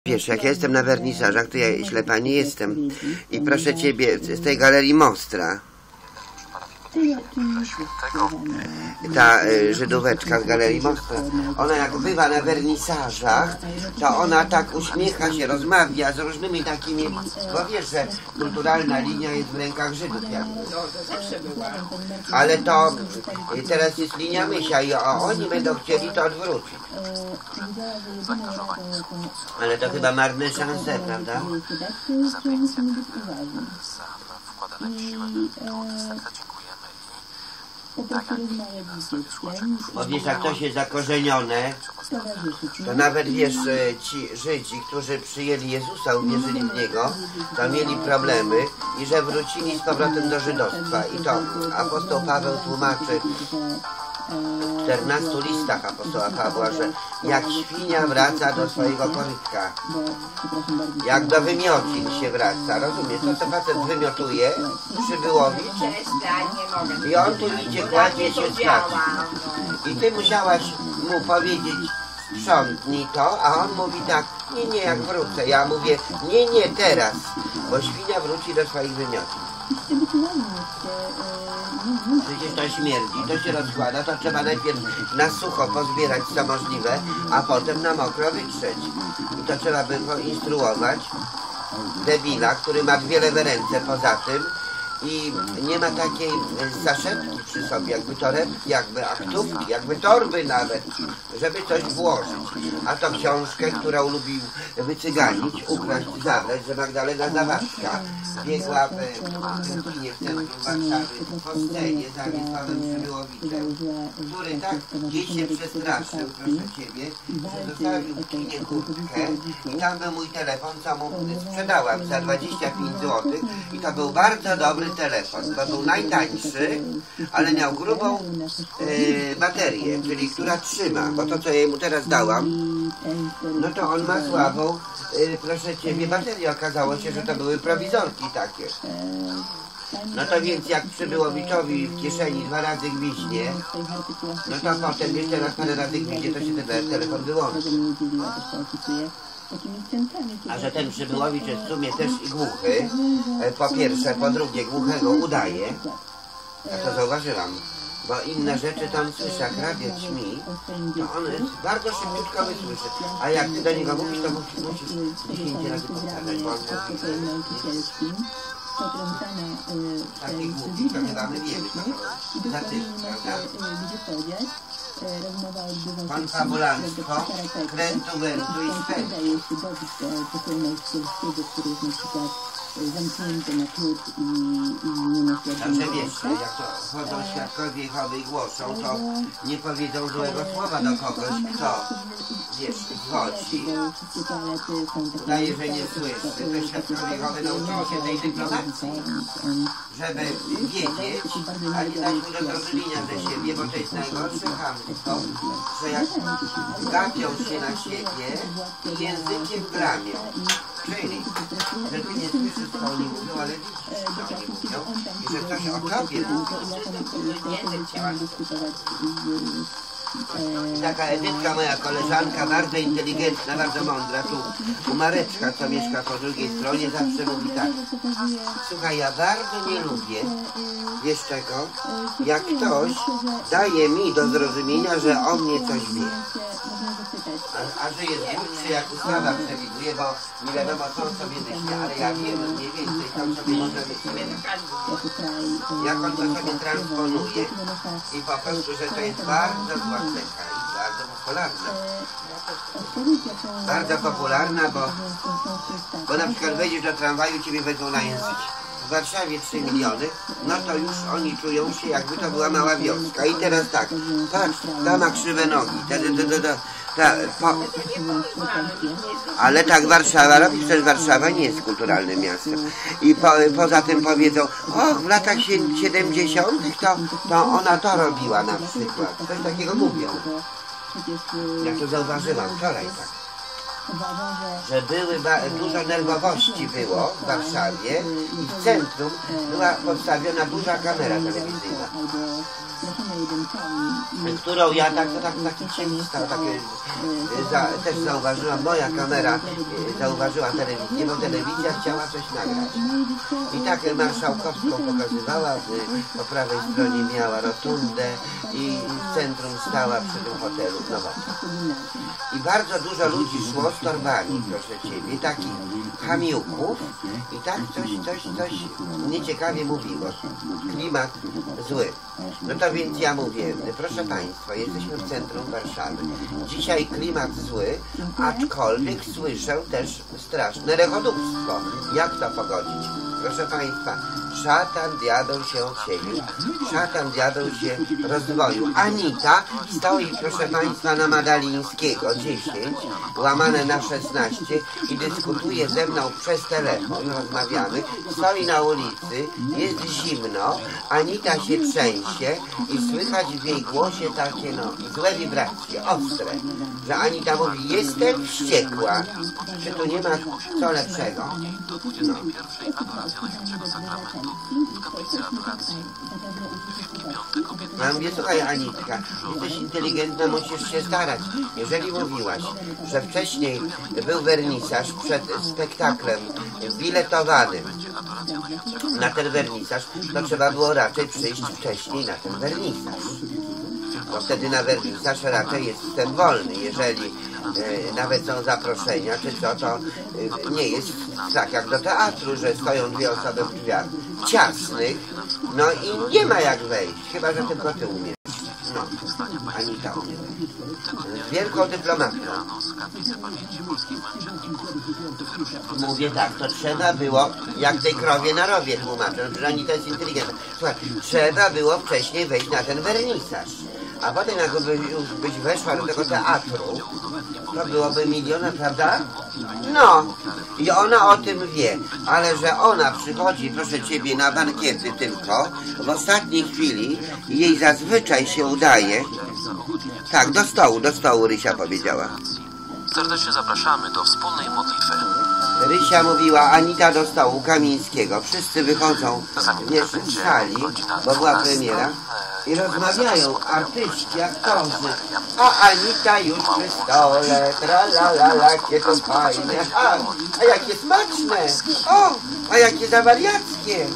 Wiesz, jak ja jestem na wernisażach, to ja ślepa nie jestem. I proszę Ciebie, z tej galerii Mostra. Ta Żydóweczka z galerii Mostra, ona jak bywa na wernisażach, to ona tak uśmiecha się, rozmawia z różnymi takimi, bo wiesz, że kulturalna linia jest w rękach Żydów. Ale to teraz jest linia Mysia i oni będą chcieli to odwrócić. Ale to chyba marne szanse, prawda? Bo wiesz, jak coś jest zakorzenione, to nawet wiesz, ci Żydzi, którzy przyjęli Jezusa, uwierzyli w Niego, to mieli problemy i że wrócili z powrotem do żydostwa. I to apostoł Paweł tłumaczy w 14 listach apostoła Pawła, że jak świnia wraca do swojego korytka, jak do wymiocin się wraca, rozumiesz? To facet wymiotuje, przybyłowić i on tu idzie, kładzie się spać. I ty musiałaś mu powiedzieć, sprzątnij to, a on mówi tak, nie, jak wrócę. Ja mówię, nie, teraz, bo świnia wróci do swoich wymiocin. Przecież to śmierdzi, to się rozkłada, to trzeba najpierw na sucho pozbierać co możliwe, a potem na mokro wytrzeć. I to trzeba by poinstruować debila, który ma dwie lewe ręce poza tym i nie ma takiej zaszepki przy sobie, jakby torebki, jakby aktówki, jakby torby nawet, żeby coś włożyć. A to książkę, którą lubił wycyganić, ukraść, zabrać, że Magdalena Zawadzka biegła w kinie w centrum Warszawy po scenie za Wiesławem Przybyłowiczem, który tak gdzieś się przestraszył, proszę Ciebie, że zostawił w kinie kurtkę i tam był mój telefon, co mu sprzedałam za 25 zł i to był bardzo dobry telefon, to był najtańszy, ale miał grubą baterię, czyli która trzyma, bo to co ja mu teraz dałam, no to on ma słabą, proszę Ciebie, baterię. Okazało się, że to były prowizorki takie. No to więc jak Przybyłowiczowi w kieszeni 2 razy gwizdnie, no to potem jeszcze raz parę razy gwizdnie, to się ten telefon wyłączy. A że ten Przybyłowicz jest w sumie też i głuchy, po pierwsze, po drugie głuchego udaje, ja to zauważyłam, bo inne rzeczy tam słyszy, jak radio ćmi, to on bardzo szybciutko wysłyszy, a jak ty do niego mówisz, to musisz 10 razy powtarzać, bo on mówi, taki głupi, to chyba my wiemy, za tym, prawda? Konfabulanstwo, krętu, wentu i spętu. Zamknięte na klucz i nie ma Także wiesz, jak to chodzą świadkowie Jehowy i głoszą, to nie powiedzą złego słowa do kogoś, kto, wiesz, wchodzi, udaje, że nie słyszy. To świadkowie Jehowy nauczyli się tej dyplomacji, żeby wiedzieć, a nie dać mu do zrozumienia ze siebie, bo to jest najgorsze chamstwo, że jak gapią się na siebie i językiem gramią. Czyli, że ty nie słyszysz, co oni mówią, ale widzisz, co oni mówią i że ktoś o tobie mówi. Taka Edytka, moja koleżanka, bardzo inteligentna, bardzo mądra, tu Mareczka, co mieszka po drugiej stronie, zawsze mówi tak: słuchaj, ja bardzo nie lubię, wiesz czego, jak ktoś daje mi do zrozumienia, że o mnie coś wie. A że jest głupszy, jak ustawa przewiduje, bo nie wiadomo, co on sobie myśli, ale ja wiem mniej więcej, co on sobie może myśleć. Jak on to sobie transponuje i po prostu, że to jest bardzo zła cecha i bardzo popularna. Bardzo popularna, bo na przykład wejdziesz do tramwaju, ciebie wezmą na język. W Warszawie 3 miliony, no to już oni czują się, jakby to była mała wioska. I teraz tak, patrz, ta ma krzywe nogi, ale tak Warszawa robi, przecież Warszawa nie jest kulturalnym miastem. I poza tym powiedzą, och, w latach 70. to ona to robiła na przykład. Coś takiego mówią. Ja to zauważyłam wczoraj tak. że dużo nerwowości było w Warszawie i w centrum była postawiona duża kamera telewizyjna, którą ja taki cień stał, też zauważyłam, moja kamera zauważyła telewizję, bo telewizja chciała coś nagrać. I tak marszałkowską pokazywała, po prawej stronie miała rotundę i w centrum stała przy tym hotelu Nowoczesna. I bardzo dużo ludzi szło z torbami, proszę Ciebie, takich chamiuków i tak coś nieciekawie mówiło. Klimat zły. No to więc ja mówię, proszę Państwa, jesteśmy w centrum Warszawy. Dzisiaj klimat zły, aczkolwiek słyszę też straszne rechodówstwo. Jak to pogodzić? Proszę Państwa, szatan diabeł się odsiedził, szatan diabeł się rozdwoił. Anita stoi, proszę Państwa, na Madalińskiego 10, łamane na 16 i dyskutuje ze mną przez telefon, rozmawiamy, stoi na ulicy, jest zimno, Anita się trzęsie i słychać w jej głosie takie złe wibracje, ostre, że Anita mówi, jestem wściekła, czy tu nie ma co lepszego. No. Ja mówię, słuchaj Anitka, jesteś inteligentna, musisz się starać. Jeżeli mówiłaś, że wcześniej był wernisaż przed spektaklem biletowanym na ten wernisaż, to trzeba było raczej przyjść wcześniej na ten wernisaż. Bo wtedy na wernisaż raczej jest wstęp wolny. Jeżeli nawet są zaproszenia, czy co, to nie jest tak jak do teatru, że stoją dwie osoby w drzwiach ciasnych, no i nie ma jak wejść, chyba że tylko ty umiesz. No, Anita umie wejść. Z wielką dyplomatką. Mówię tak, to trzeba było, jak tej krowie na rowie tłumaczę, że Anita jest inteligentna. Słuchaj, trzeba było wcześniej wejść na ten wernisaż. A potem jakby byś weszła do tego teatru, to byłoby miliona, prawda? No, i ona o tym wie, ale że ona przychodzi, proszę Ciebie, na bankiety tylko w ostatniej chwili i jej zazwyczaj się udaje. Tak, do stołu Rysia powiedziała. Serdecznie zapraszamy do wspólnej modlitwy. Rysia mówiła, Anita do stołu Kamińskiego. Wszyscy wychodzą z sali, bo była premiera i rozmawiają artyści, aktorzy. A Anita już przy stole, tralalala, jakie to fajne. A jakie smaczne. O, a jakie zawariackie.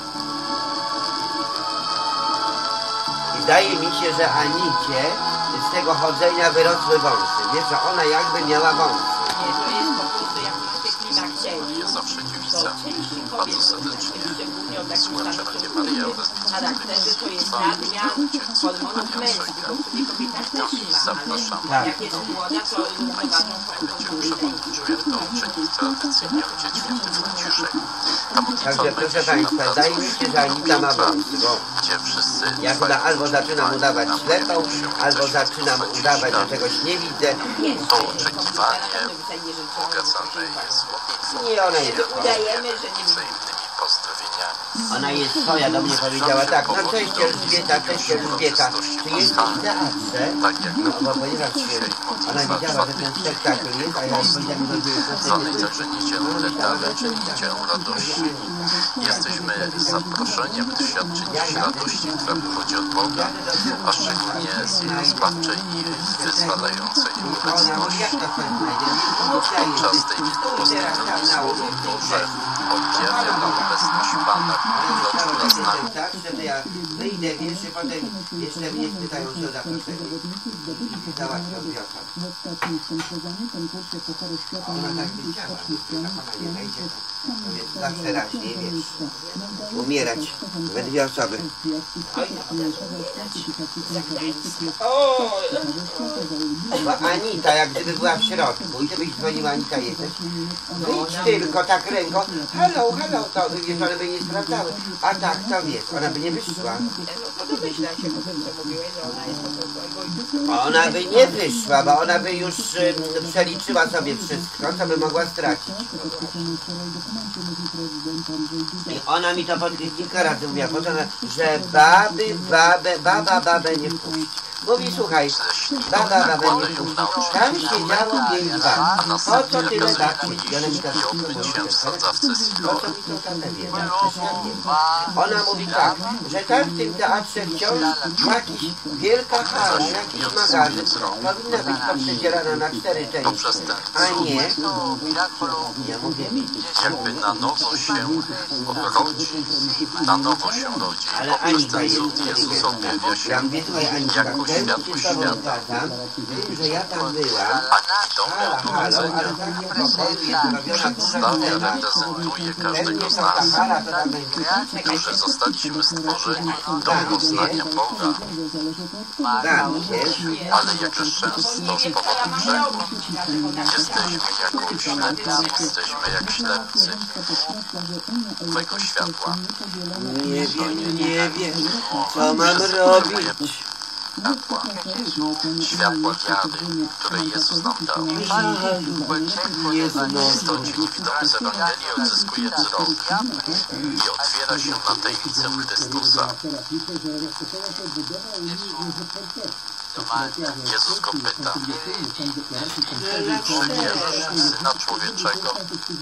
I zdaje mi się, że Anicie z tego chodzenia wyrosły wąsy. Wiesz, że ona jakby miała wąsy. Nie, to jest po prostu jak się klima chcieli. Ja zawsze dziewicę. Bardzo serdecznie. Słuchacze Radia Maryja w charakterze to jest nadmiar hormonów męskich, bo w kobietach też nie ma. Zapraszam. Jak jest młoda, to równoważą Czuję to czyni tradycyjnie Ojciec Święty Franciszek. Także proszę Państwa, zdaje mi się, że Anita ma wąsy, bo Gdzie wszyscy ja chyba albo zaczynam udawać ślepą, albo zaczynam udawać, że czegoś nie widzę. to oczekiwanie pogadzane jest modlitwą. Nie, ona jest udajemy, że nie Wzajemnymi pozdrowieniami. Ona jest twoja, do mnie powiedziała tak, no cześć Elżbieta, czy jest w teatrze? No, bo ponieważ ona wiedziała, że ten spektakl jest, a ja jej powiedziałem, że Pamiętaj, że niedzielę damy, czyli niedzielę radości. Jesteśmy zaproszeni, aby doświadczyć radości, która pochodzi od Boga, a szczególnie z jej zbawczej i wyzwalającej obecności. Podczas tej wielkopostowej Boże objawia nam obecność Pana, który zaczyna z nami. tak, że ja wyjdę, wiesz, i potem jeszcze mnie spytają, co zaproszenie. Załatwią wiosę. Ona tak wiedziała, że ona nie wejdzie, to jest zawsze raźniej, wiesz, umierać we dwie osoby. Bo Anita, jak gdyby była w środku i ty byś dzwoniła, Anita jesteś, wyjdź tylko tak ręką, hello, to wiesz, one by nie sprawdzały, a tak to wiesz, ona by nie wyszła. Ona by nie wyszła, bo ona by już przeliczyła sobie wszystko, co by mogła stracić. I ona mi to kilka razy mówiła, że baba babę nie wpuści. Mówi, słuchaj, baba, nakładają na tam oczy siedziało 5 lat. a Po co następnie tyle nakazuje lat? I ona mi tak i obmyć się w sadzawce po co silowej. mi to tata wie? Ona mówi tak, że tam w tym teatrze wciąż jakiś wielka hala, jakiś magazyn powinna być poprzedzierana na 4 części. Poprzez ten A nie, ja mówię, jakby na nowo się rodzi, na nowo się rodzi. ale Poprzez Anika ten jest, cud Jezus objawia się ja mówię, słuchaj Anika, jako powiem światło ci z tobą świata. zgadzam, że ja tam byłam, Ani domy ale odrodzenia takiego pokoju jest robiona duża przedstawia, scena. reprezentuje Pewnie każdego z ta nas, hala to tam będzie którzy zostaliśmy stworzeni do poznania Boga, tam jest. ale jakże często z powodu grzechu jesteśmy jako ślepcy, jesteśmy jak ślepcy Twojego światła. Nie wiem, co mam robić. Światła wiary, które Jezus nam dał. Istocie niewidomy z Ewangelii odzyskuje wzrok i otwiera się na tajemnicę Chrystusa. Jezus go pyta, czy wierzysz w Syna Człowieczego?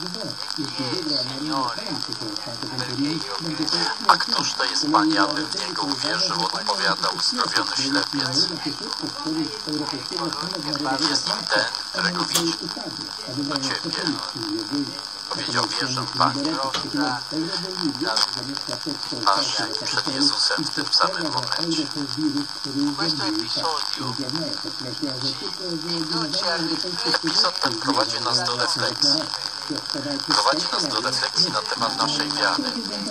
A któż to jest Panie, aby w Niego uwierzył? Odpowiada uzdrowiony ślepiec. Jest nim ten, którego widzi. Do Ciebie. Powiedział, wierzę, Panie, aż przed Jezusem w tym samym momencie. Epizod ten prowadzi nas do refleksji. Prowadzi nas do refleksji na temat naszej wiary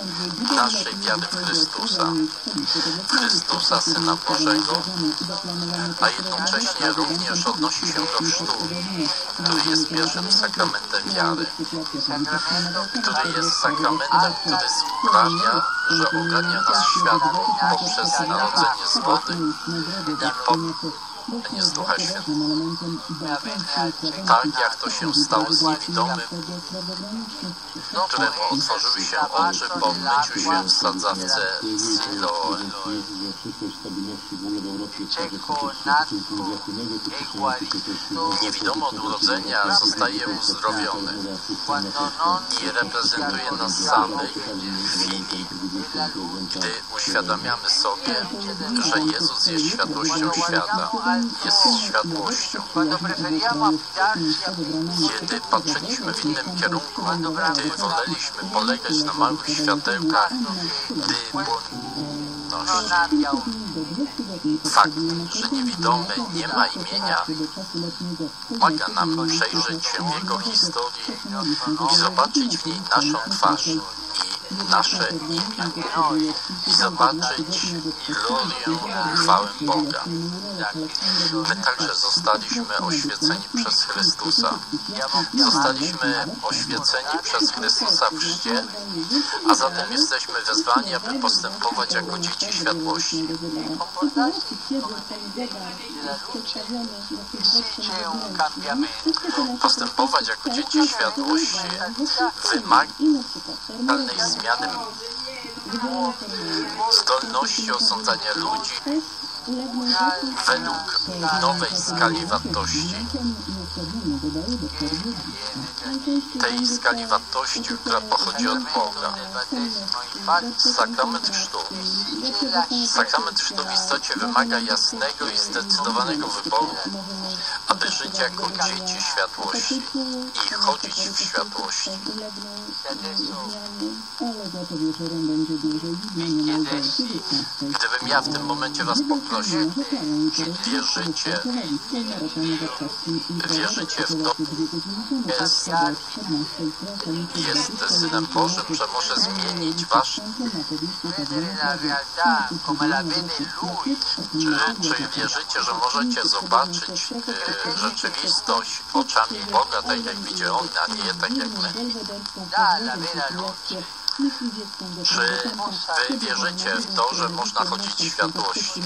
w Chrystusa. W Chrystusa, Syna Bożego, a jednocześnie również odnosi się do chrztu, który jest pierwszym sakramentem wiary, który jest sakramentem, który sprawia, że ogarnia nas światło poprzez narodzenie z wody i z Ducha Świętego. Tak jak to się stało z niewidomym, któremu otworzyły się oczy po myciu się w sadzawce Siloe. Niewidomy od urodzenia zostaje uzdrowiony i reprezentuje nas samych w chwili, gdy uświadamiamy sobie, że Jezus jest światłością świata, jest światłością. Kiedy patrzyliśmy w innym kierunku, gdy woleliśmy polegać na małych światełkach, gdy fakt, że niewidomy nie ma imienia, pomaga nam przejrzeć się jego historii i zobaczyć w niej naszą twarz i nasze imię i zobaczyć glorię, chwałę Boga. My także zostaliśmy oświeceni przez Chrystusa. Zostaliśmy oświeceni przez Chrystusa w chrzcie, a zatem jesteśmy wezwani, aby postępować jako dzieci światłości. Postępować jako dzieci światłości wymaga zmiany zdolności osądzania ludzi według nowej skali wartości. Tej skali wartości, która pochodzi od Boga. Sakrament chrztu. Sakrament chrztu w istocie wymaga jasnego i zdecydowanego wyboru, aby żyć jako dzieci światłości i chodzić w światłości. Gdybym ja w tym momencie was poprosił, czy wierzycie w to, jest Synem Bożym, że może zmienić wasz... Czy wierzycie, że możecie zobaczyć rzeczywistość oczami Boga, tak jak widzi On, a nie tak jak my? Czy wy wierzycie w to, że można chodzić w światłości?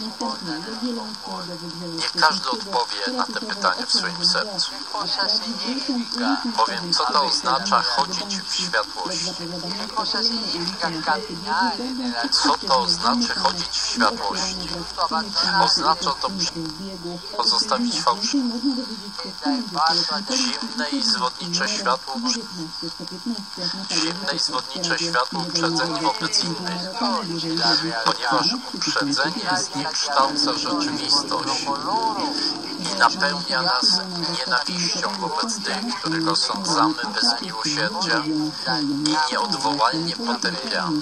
Niech każdy odpowie na te pytania w swoim sercu. Bowiem co to oznacza chodzić w światłości? Co to znaczy chodzić w światłości? Oznacza to pozostawić fałsz. Zimne i zwodnicze światło uprzedzenie wobec innych, ponieważ uprzedzenie zniekształca rzeczywistość i napełnia nas nienawiścią wobec tych, których osądzamy bez miłosierdzia i nieodwołalnie potępiamy.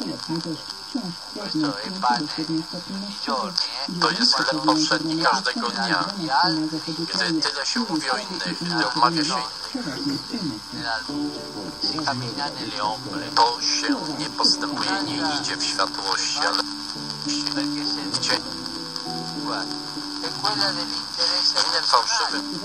To jest chleb powszedni każdego dnia. Gdy tyle się mówi o innych, gdy odmawia się innych, to się nie postępuje, nie idzie w światłości, ale w cieniu. Innym fałszywym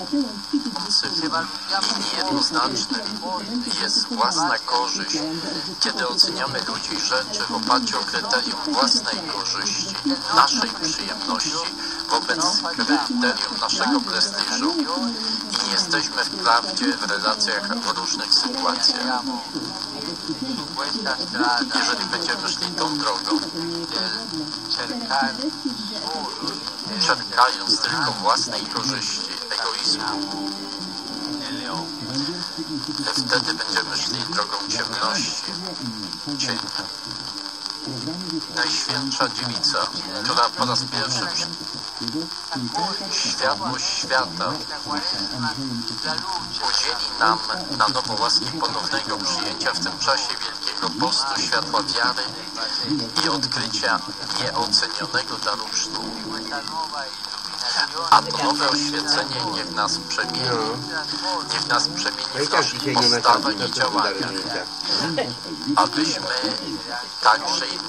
i niejednoznacznym jest własna korzyść, kiedy oceniamy ludzi i rzeczy w oparciu o kryterium własnej korzyści, naszej przyjemności wobec kryterium naszego prestiżu i nie jesteśmy wprawdzie w relacjach w różnych sytuacjach. Jeżeli będziemy szli tą drogą, czerpiając tylko własnej korzyści, egoizmu, wtedy będziemy szli drogą ciemności, cienia. Najświętsza dziewica, która po raz pierwszy światłość świata udzieli nam na nowo łaski ponownego przyjęcia w tym czasie Wielkiego Postu, światła wiary i odkrycia nieocenionego daru chrztu. A to nowe oświecenie niech nas przemieni w naszych postawach i działaniach, abyśmy także i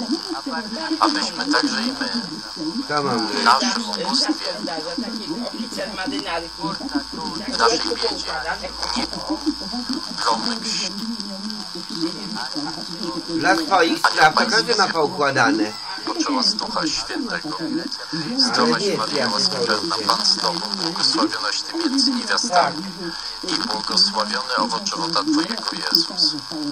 my w naszym ubóstwie, w naszej biedzie nie promyśl. Dla swoich spraw to każdy ma poukładane. Poczęła z Ducha Świętego. Zdrowaś Maryjo, łaski pełna, Pan z Tobą, błogosławionaś Ty między niewiastami i błogosławiony owoc żywota Twojego, Jezus.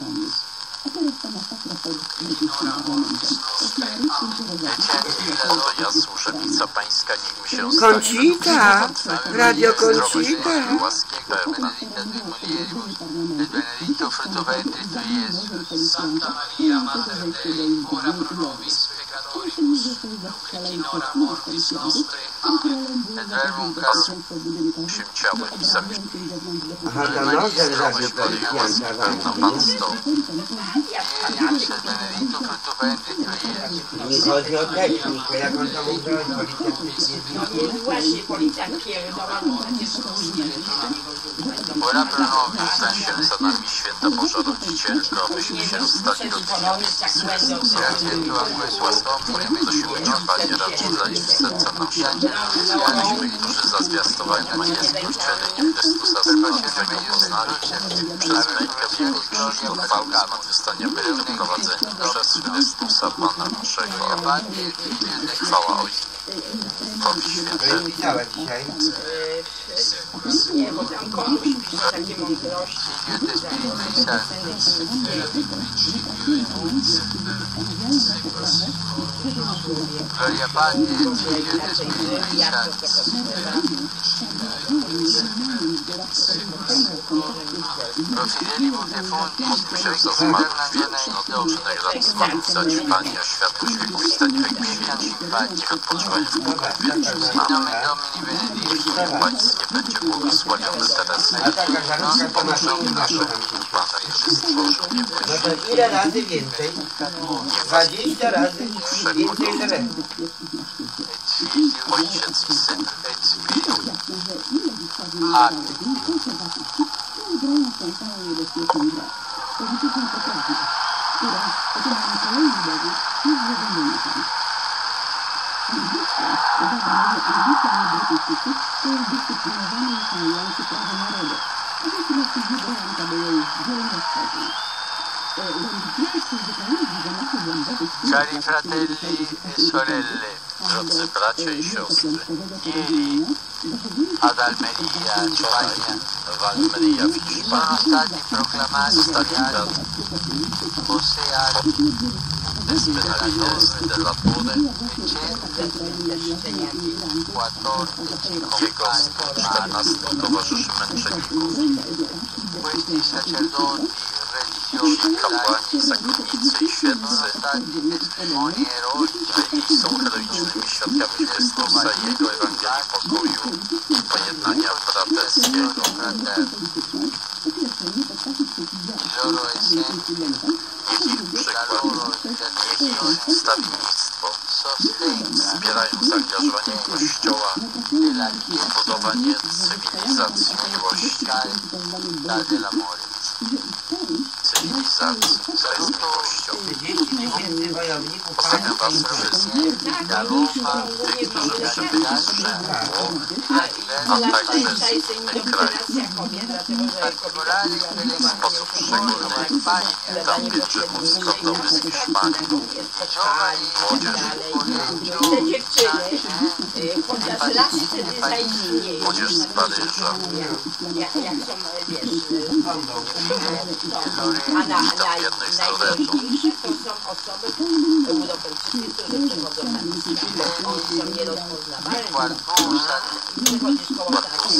Moja służebnica Pańska, niech mi się stanie. Conchita, Radio Conchita. Łaski pełna. benedetto frutto ventris tui, Iesus. Santa Maria, Mater Dei, ora pro nobis peccatoribus, nunc et in hora mortis nostre. Amen. Et verbum caro się ciałem i zamiast Aha, to nogę zdrowaś Maryjo, łaski pełna, Pan z Tobą. benedetto frutto ventris tui, Iesus. Nie chodzi o technikę, jak on to mógł zrobić, policjant No właśnie, policjant pierdolony, przecież Ora pro nobis, Zaś za nami Święta Boża Rodzicielko, abyśmy się stali rodzinami z Chrystusem. Prosimy Cię, Panie, racz udać w serca nasze, abyśmy, którzy za zwiastowanie Majestki Wcielenia Chrystusa Zmartwychwego poznali, przez mękę w Jego krzyż do chwały zmartwychwstania byli doprowadzeni przez Chrystusa Pana naszego. Chwała Ojcu. To jest pisała dzisiaj. nie, bo tam komuś pisze takie mądrości. Gloria Patri et Filio et Spiritui Sancti. Pro fidelibus defuntis, Módl się za zmartwychwstałych lat zmartwychwstać, Panie, a światłość wieku i stanie wieku świeci. Niech odpoczywają w pokoju wiecznym z nami. nomen Domini benedictum. Niech Pańskie będzie błogosławione teraz A taka żarówka to na Bożego naszego Pana, który stworzył niebo i No ziemię. to ile razy więcej? 20 razy więcej drzew. Ojciec i Syn. Et Spiritus. Cari fratelli e sorelle, drodzy bracia i siostry, ieri ad Almeria, Spagna, w Almeria w Hiszpanii zostali proklamati Esperantos dell'Apone jego 114 towarzyszy męczenników. Ci kapłani, zakonnicy i świeccy byli są heroicznymi świadkami Chrystusa i Jego Ewangelii pokoju i pojednania braterskiego. Niech ich przykład, niech ich wstawiennictwo wspierają zaangażowanie Kościoła w budowanie cywilizacji miłości. Cywilizacji, która jest miłością. 30 000 wojowników Pozdrawiam was wszystkich, tych, którzy przybyli z Rzymu, a także z innych krajów. W sposób szczególny witam pielgrzymów z Kordowy, z Hiszpanii, młodzież z Paryża. Witam jednych z Loretu. To są osoby Europejczycy, którzy przychodzą na misję. Oni są nierozpoznawalni. Przychodzisz koło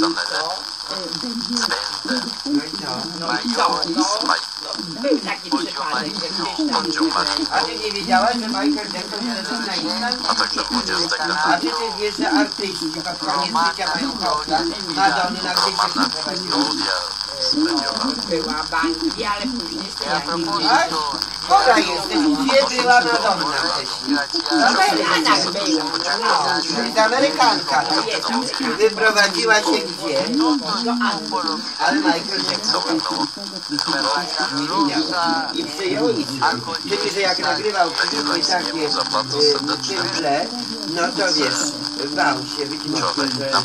był taki przypadek, że gdzieś tam... A ty nie wiedziałaś, że Michael Jackson jest na Island? A także 20 A ty wiesz, że artyści pod koniec życia mają kołka, Madony na gdzieś się prowadziły. Była w Anglii, ale później stwierdzili. Tak? Chora jesteś, gdzie była Madonna wcześniej? W Stanach była. To jest Amerykanka. Wyprowadziła się gdzie? Ale Michael Jackson nie wiedziała. I przyjął Islam. Czyli, że jak nagrywał filmy takie typle, no to wiesz, bał się być może, żeby mieć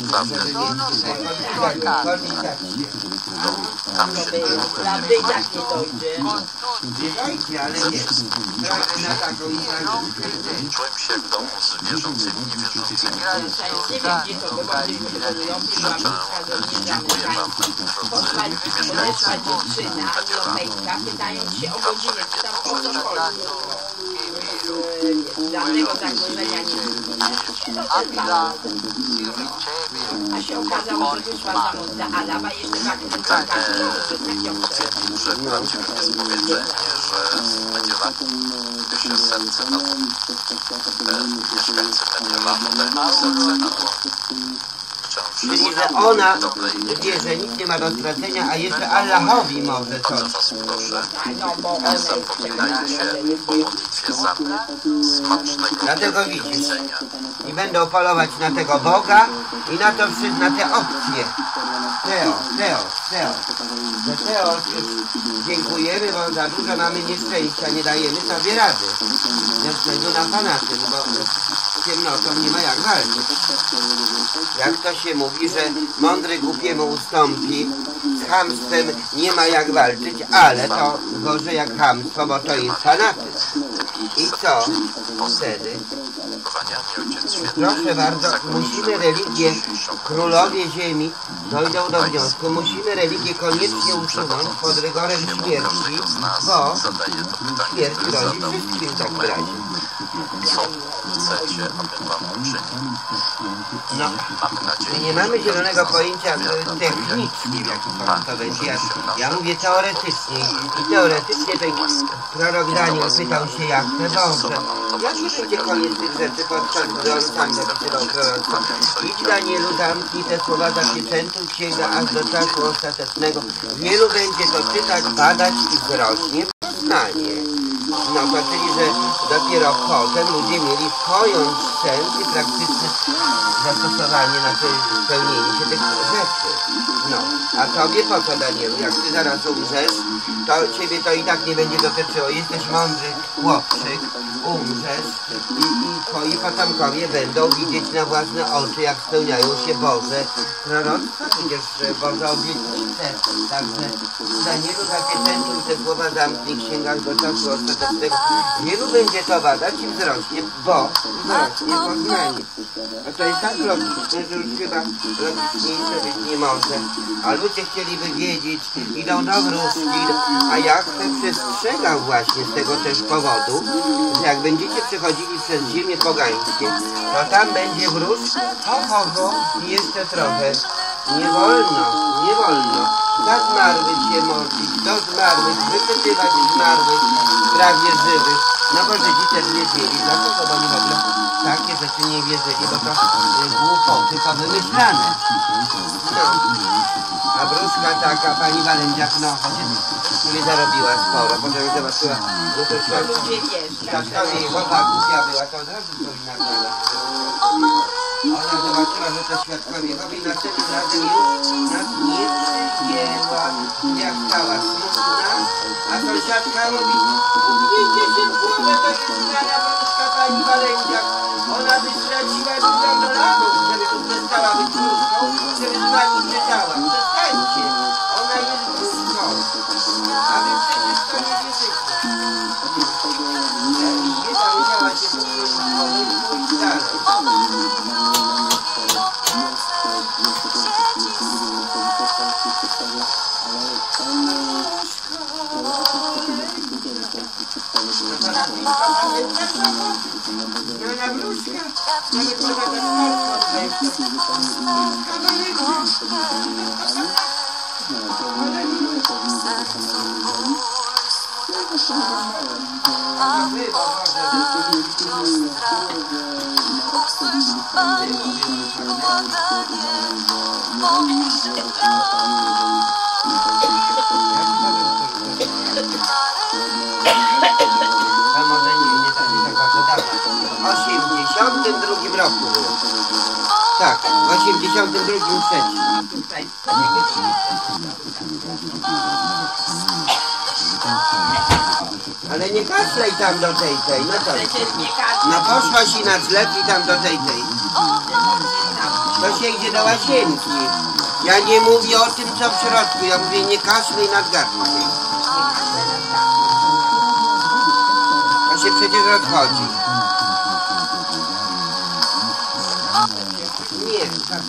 Tam się Prawdy jak nie dojdzie. Wiecie, ale nie. Na taką czułem się w domu z wierzącymi i niewierzącymi. Nie wiem, gdzie to było, gdzieś wykonujący babeczka do Dziękuję wam, drodzy podeszła mieszkańcy dziewczyna, Europejka, pytając się o godzinę, czy tam o co chodzi. Żadnego zagrożenia nie było. A się okazało, że wyszła za mąż za Adama, jeszcze tak że prawdziwym jest powiedzenie, że Mediolanu, gdy się serce na to, mieszkańcy Mediolanu dają serce na to. Czyli, że ona wie, że nic nie ma do stracenia, a jeszcze Allahowi może coś. Bardzo was proszę, nie zapominajcie o modlitwie za mnie. Smacznego Dlatego widzisz. I będą polować na tego Boga i na to na te opcje. Za Teo dziękujemy, bo za dużo mamy nieszczęścia, nie dajemy sobie rady. Ze względu na fanatyzm, bo z ciemnotą nie ma jak walczyć. Jak to się mówi, że mądry głupiemu ustąpi, z chamstwem nie ma jak walczyć, ale to gorzej jak chamstwo, bo to jest fanatyzm. I co wtedy? Proszę bardzo, musimy religię, królowie ziemi dojdą do wniosku, musimy religię koniecznie usunąć pod rygorem śmierci, bo śmierć grozi wszystkim w takim razie. Co chcecie, aby wam uczynił? No, my nie mamy zielonego pojęcia technicznie, jak to będzie. Ja mówię teoretycznie. I teoretycznie ten prorok Daniel pytał się jak te Boże. Jak nie będzie koniec tych rzeczy, podczas gdy on sam zapisywał proroctwo. Idź Danielu, zamknij te słowa, zapieczętuj księga aż do czasu ostatecznego. Wielu będzie to czytać, badać i wzrośnie poznanie. No to czyli, że dopiero potem ludzie mieli pojąć sens i praktyczne zastosowanie na pełnienie się tych rzeczy. No, a tobie po co, Danielu? Jak ty zaraz umrzesz, to ciebie to i tak nie będzie dotyczyło. Jesteś mądry chłopczyk, umrzesz i twoi potomkowie będą widzieć na własne oczy, jak spełniają się Boże proroctwa, przecież Boże obietnice. Także Danielu, zapieczętuj te słowa, zamknij w księgach do czasu ostatecznego. Wielu będzie to badać i wzrośnie, bo wzrośnie poznanie. A to jest tak logiczne, że już chyba logiczniejsze być nie może. A ludzie chcieliby wiedzieć, idą do wróżki, a ja przestrzegam właśnie z tego też powodu, że jak będziecie przechodzili przez ziemię pogańskie, to tam będzie wróż, i jeszcze trochę. Nie wolno, nie wolno. Za zmarłych się modlić, do zmarłych, wypytywać zmarłych, prawie żywych. No bo Żydzi też wierzyli, dlaczego? Bo oni w ogóle takie rzeczy nie wierzyli, bo to głupoty powymyślane. No. A wróżka taka, pani Walędziak, no chociaż zarobiła sporo, potem zobaczyła, że to świadkowie Jehowa głupia była, to od razu powinna była. Ona zobaczyła, że to świadkowie Jehowy i następnym razem już nas nie przyjęła. Jak stała smutna, a sąsiadka mówi: "Upnijcie się w głowę, to jest znana wróżka pani Walędziak. Ona by straciła $1 000, żeby tu przestała być wróżką, żeby z wami czytała. Przestańcie, ona jest wróżką, a wy przecież to nie wierzycie." Nie dowiedziała się pójść dalej. W 82 roku było. Tak, w 82 trzecim. Ale nie kaszlej tam do tej, no to. No poszłaś i na zlew i tam do tej. To się idzie do łazienki. Ja nie mówię o tym, co w środku, ja mówię nie kaszlej nad garnkiem. To się przecież odchodzi. Nie, tak.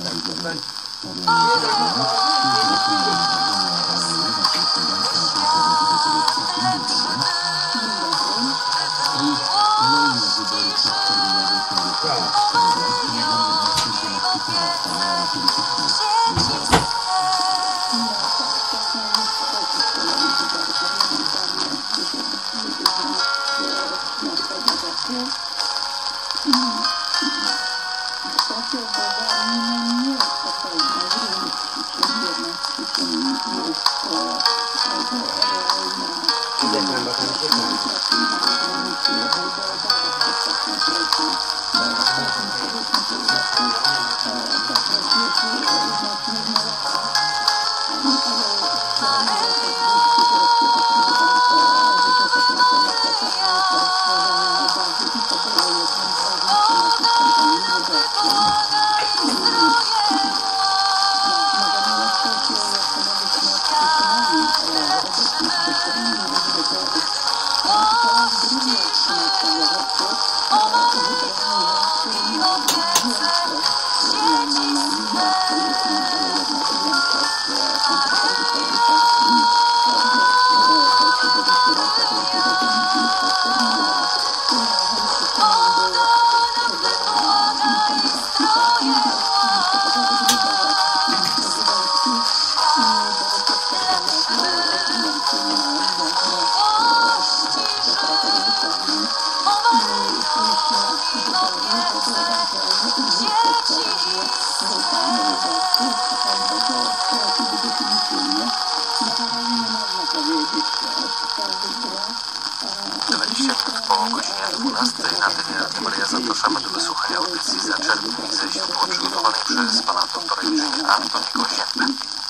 tyle dzisiaj po godzinie 12 na antenie Radia Maryja. Zapraszamy do wysłuchania audycji Zaczerpnij ze źródła przygotowanej przez pana doktora inżyniera Antoni Koziętę.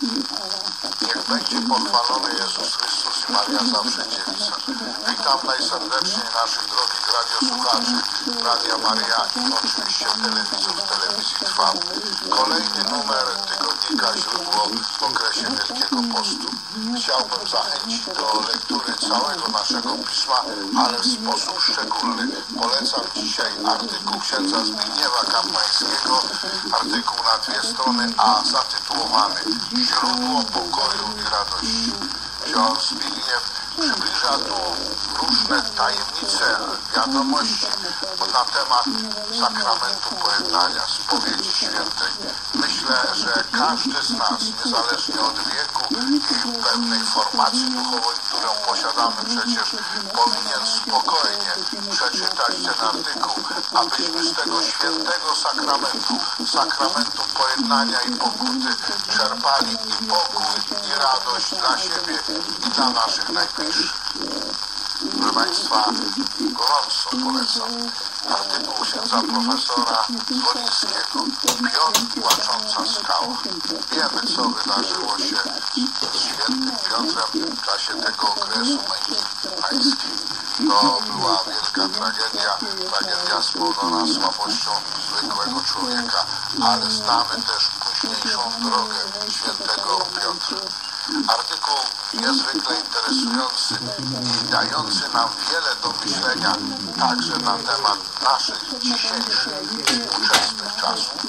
Niech będzie pochwalony Jezus Chrystus i Maria zawsze dziewica. Witam najserdeczniej naszych drogich radiosłuchaczy Radia Maryja i oczywiście telewizów Telewizji Trwam. Kolejny numer tygodnika Źródło w okresie Wielkiego Postu. Chciałbym zachęcić do lektury całego naszego pisma, ale w sposób szczególny. Polecam dzisiaj artykuł księdza Zbigniewa Kampańskiego, artykuł na 2 strony, a zatytułowany Źródło pokoju i radości. Ksiądz Zbigniew przybliża tu różne tajemnice, wiadomości na temat sakramentu pojednania, spowiedzi świętej. Myślę, że każdy z nas, niezależnie od wieku i pewnej formacji duchowej, którą posiadamy, przecież powinien spokojnie przeczytać ten artykuł, abyśmy z tego świętego sakramentu pojednania i pokuty czerpali i pokój, i radość dla siebie i dla naszych najbliższych. Proszę Państwa, gorąco polecam artykuł księdza profesora Zwolińskiego Piotr Płacząca skała. Wiemy, co wydarzyło się z świętym Piotrem w czasie tego okresu męki pańskiej. To była wielka tragedia spowodowana słabością zwykłego człowieka, ale znamy też późniejszą drogę świętego Piotra. Artykuł niezwykle interesujący i dający nam wiele do myślenia także na temat naszych dzisiejszych ówczesnych czasów.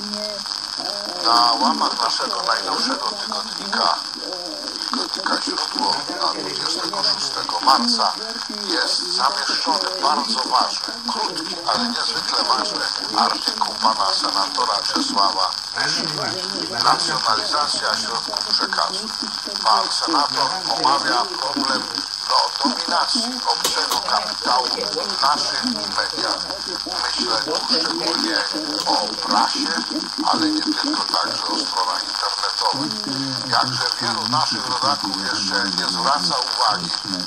Na łamach naszego najnowszego tygodnika Źródło na 26 marca jest zamieszczony bardzo ważny, krótki, ale niezwykle ważny artykuł pana senatora Czesława Myszki. Nacjonalizacja środków przekazu. Pan senator omawia problem dominacji obcego kapitału w naszych mediach. Myślę tu szczególnie o prasie, ale nie tylko, także o stronach internetowych. Jakże wielu naszych rodaków jeszcze nie zwraca uwagi,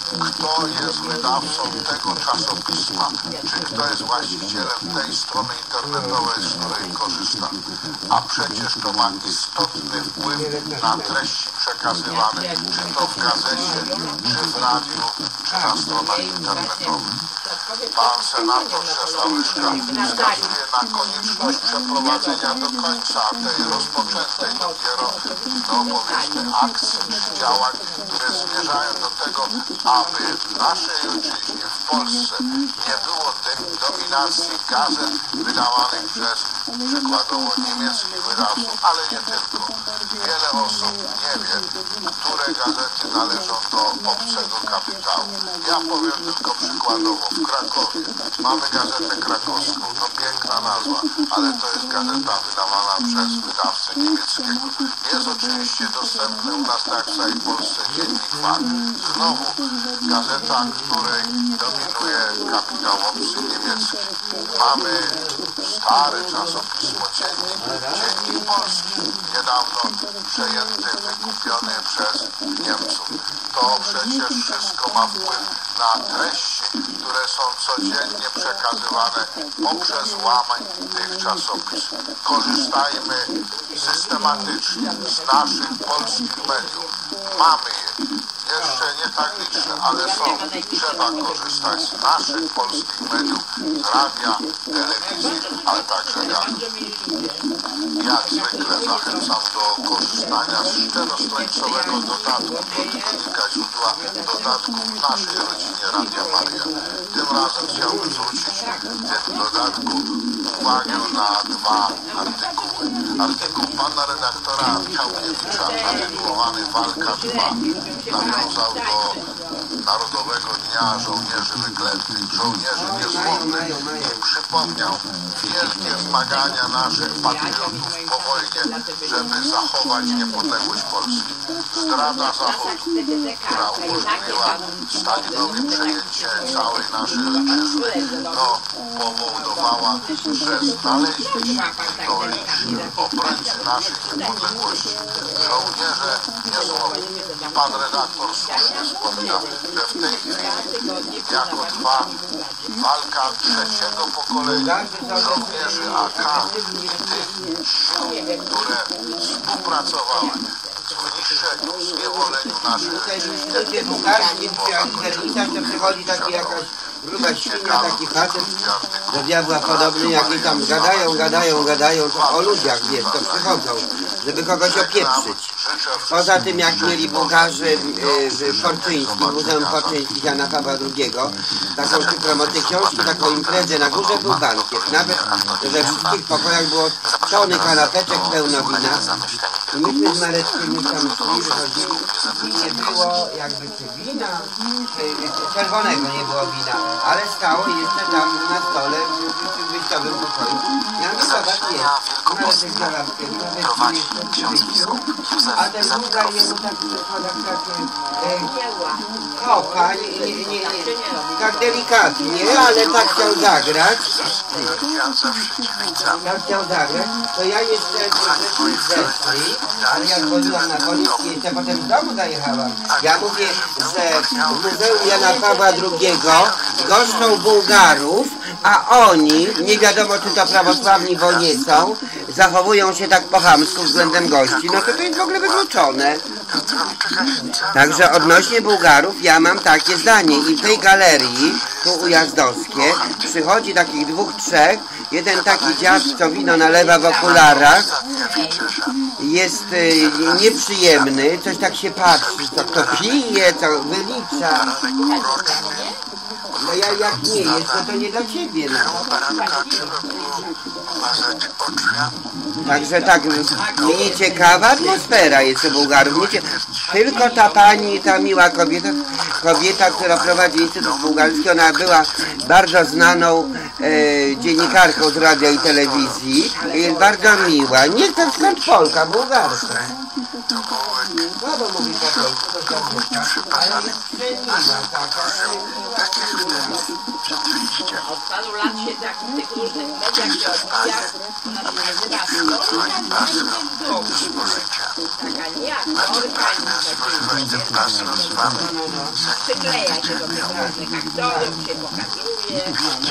kto jest wydawcą tego czasopisma, czy kto jest właścicielem tej strony internetowej, z której korzysta. A przecież to ma istotny wpływ na treści przekazywane, czy to w gazecie, czy w radiu, czy na stronach internetowych. Pan senator Czesław Myszka wskazuje na konieczność przeprowadzenia do końca tej rozpoczętej dopiero, powiedzmy, akcji czy działań, które zmierzają do tego, aby w naszej ojczyźnie, w Polsce, nie było dominacji gazet wydawanych przez przykładowo niemieckich wydawców, ale nie tylko. Wiele osób nie wie, które gazety należą do obcego kapitału. Ja powiem tylko przykładowo, w Krakowie mamy gazetę krakowską, to piękna nazwa, ale to jest gazeta wydawana przez wydawcę niemieckiego. Jest oczywiście dostępny u nas, tak w całej Polsce, dziennik Fakt. Znowu gazeta, której dominuje kapitał obcy niemiecki. Mamy stare czasopismo, dziennik polski, niedawno przejęty, wykupiony przez Niemców. To przecież wszystko ma wpływ na treści, które są codziennie przekazywane poprzez łamań tych czasopism. Korzystajmy systematycznie z naszych polskich mediów. Mamy je. Jeszcze nie tak liczne, ale są. Trzeba korzystać z naszych polskich mediów, z radia, telewizji, ale także gazet. Jak zwykle zachęcam do korzystania z czterostońcowego dodatku do tygodnika Źródła, dodatku w naszej rodzinie Radia Maryja. Tym razem chciałbym zwrócić w tym dodatku uwagę na 2 artykuły. Artykuł pana redaktora Michałkiewicza zatytułowany Walka 2 nawiązał do Narodowego Dnia Żołnierzy Wyklętych, żołnierzy niezłomnych i przypomniał wielkie zmagania naszych patriotów po wojnie, żeby zachować niepodległość Polski. Zdrada Zachodu, która umożliwiła Stalinowi przejęcie całej naszej ojczyzny, powodowała, że znaleźli się tylko liczni obrońcy naszej niepodległości. Żołnierze niezłomni. Pan redaktor słusznie wspomina, że w tej chwili jako trwa walka trzeciego pokolenia żołnierzy AK i tych sił, które współpracowały w niszczeniu, w zniewoleniu naszych Ludzie bułgarskie, jak serwisarz, to przychodzi taki jakaś gruba świnia, taki facet do diabła podobny, jakieś tam gadają, to o ludziach, wiesz, to przychodzą, żeby kogoś opieprzyć. Poza tym, jak mieli Bułgarzy w Porczyńskim, Muzeum Porczyńskich Jana Pawła II, taką promocję książki, taką imprezę, na górze był bankiet. Nawet we wszystkich pokojach było tony kanapeczek pełno wina. I myśmy z Mareczkiem już tam szli, wychodzili i nie było jakby czy wina, czerwonego nie było wina, ale stało jeszcze tam na stole w wyjściowym pokoju. Ja mówię, zobacz, jest. Mareczek za lampkę, prowadzi ksiądz biskup Józef a ten Bułgar jemu tak takie kocha, tak delikatnie, ale tak chciał zagrać. To ja jeszcze zeszli, ale jak chodziłam na policję, jeszcze potem z domu zajechałam. Ja mówię, że w Muzeum Jana Pawła II goszczą Bułgarów, a oni, nie wiadomo czy to prawosławni, bo nie są, zachowują się tak po chamsku względem gości, no to jest w ogóle wykluczone. Także odnośnie Bułgarów ja mam takie zdanie i w tej galerii, tu ujazdowskie, przychodzi takich dwóch, trzech, jeden taki dziad, co wino nalewa w okularach, jest nieprzyjemny, coś tak się patrzy, co kto pije, co wylicza. No jak nie jest, no to nie dla ciebie. No. Także tak, mnie ciekawa atmosfera jest u Bułgarów. Tylko ta pani, ta miła kobieta, która prowadzi Instytut Bułgarski, ona była bardzo znaną dziennikarką z radia i telewizji. Jest bardzo miła. Nie wiem skąd Polka, Bułgarska. Słabo mówi po polsku, to kobieta, ale jest przemiła taka. Od paru lat siedzę w tych różnych mediach i odbijach. Ona się nazywa taka nie aktorka, przykleja się do tych różnych aktorów, się pokazuje.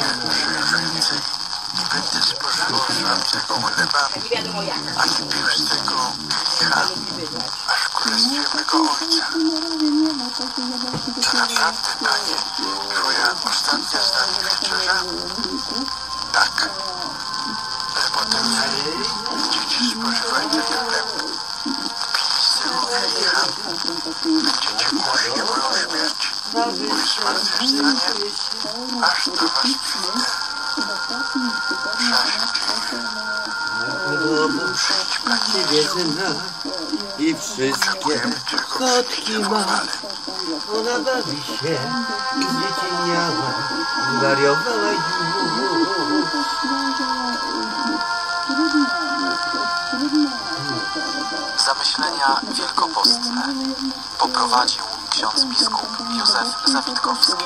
Nie będę spożywał żadnego chleba, Nie wiadomo jak. ani pił z tego kielicha, aż w królestwie mego Ojca. To naprawdę, Panie, Twoja ostatnia z nami wieczerza? Tak. Ale potem będziecie spożywać ten chleb, pić z tego kielicha. Będziecie głośno moją śmierć i zmartwychwstanie, aż do Was przyjdę. Ciebie syna i wszystkie kotki ma. Ona bawi się i zdziecieniała, zwariowała już. Zamyślenia wielkopostne poprowadził ksiądz biskup Józef Zawitkowski.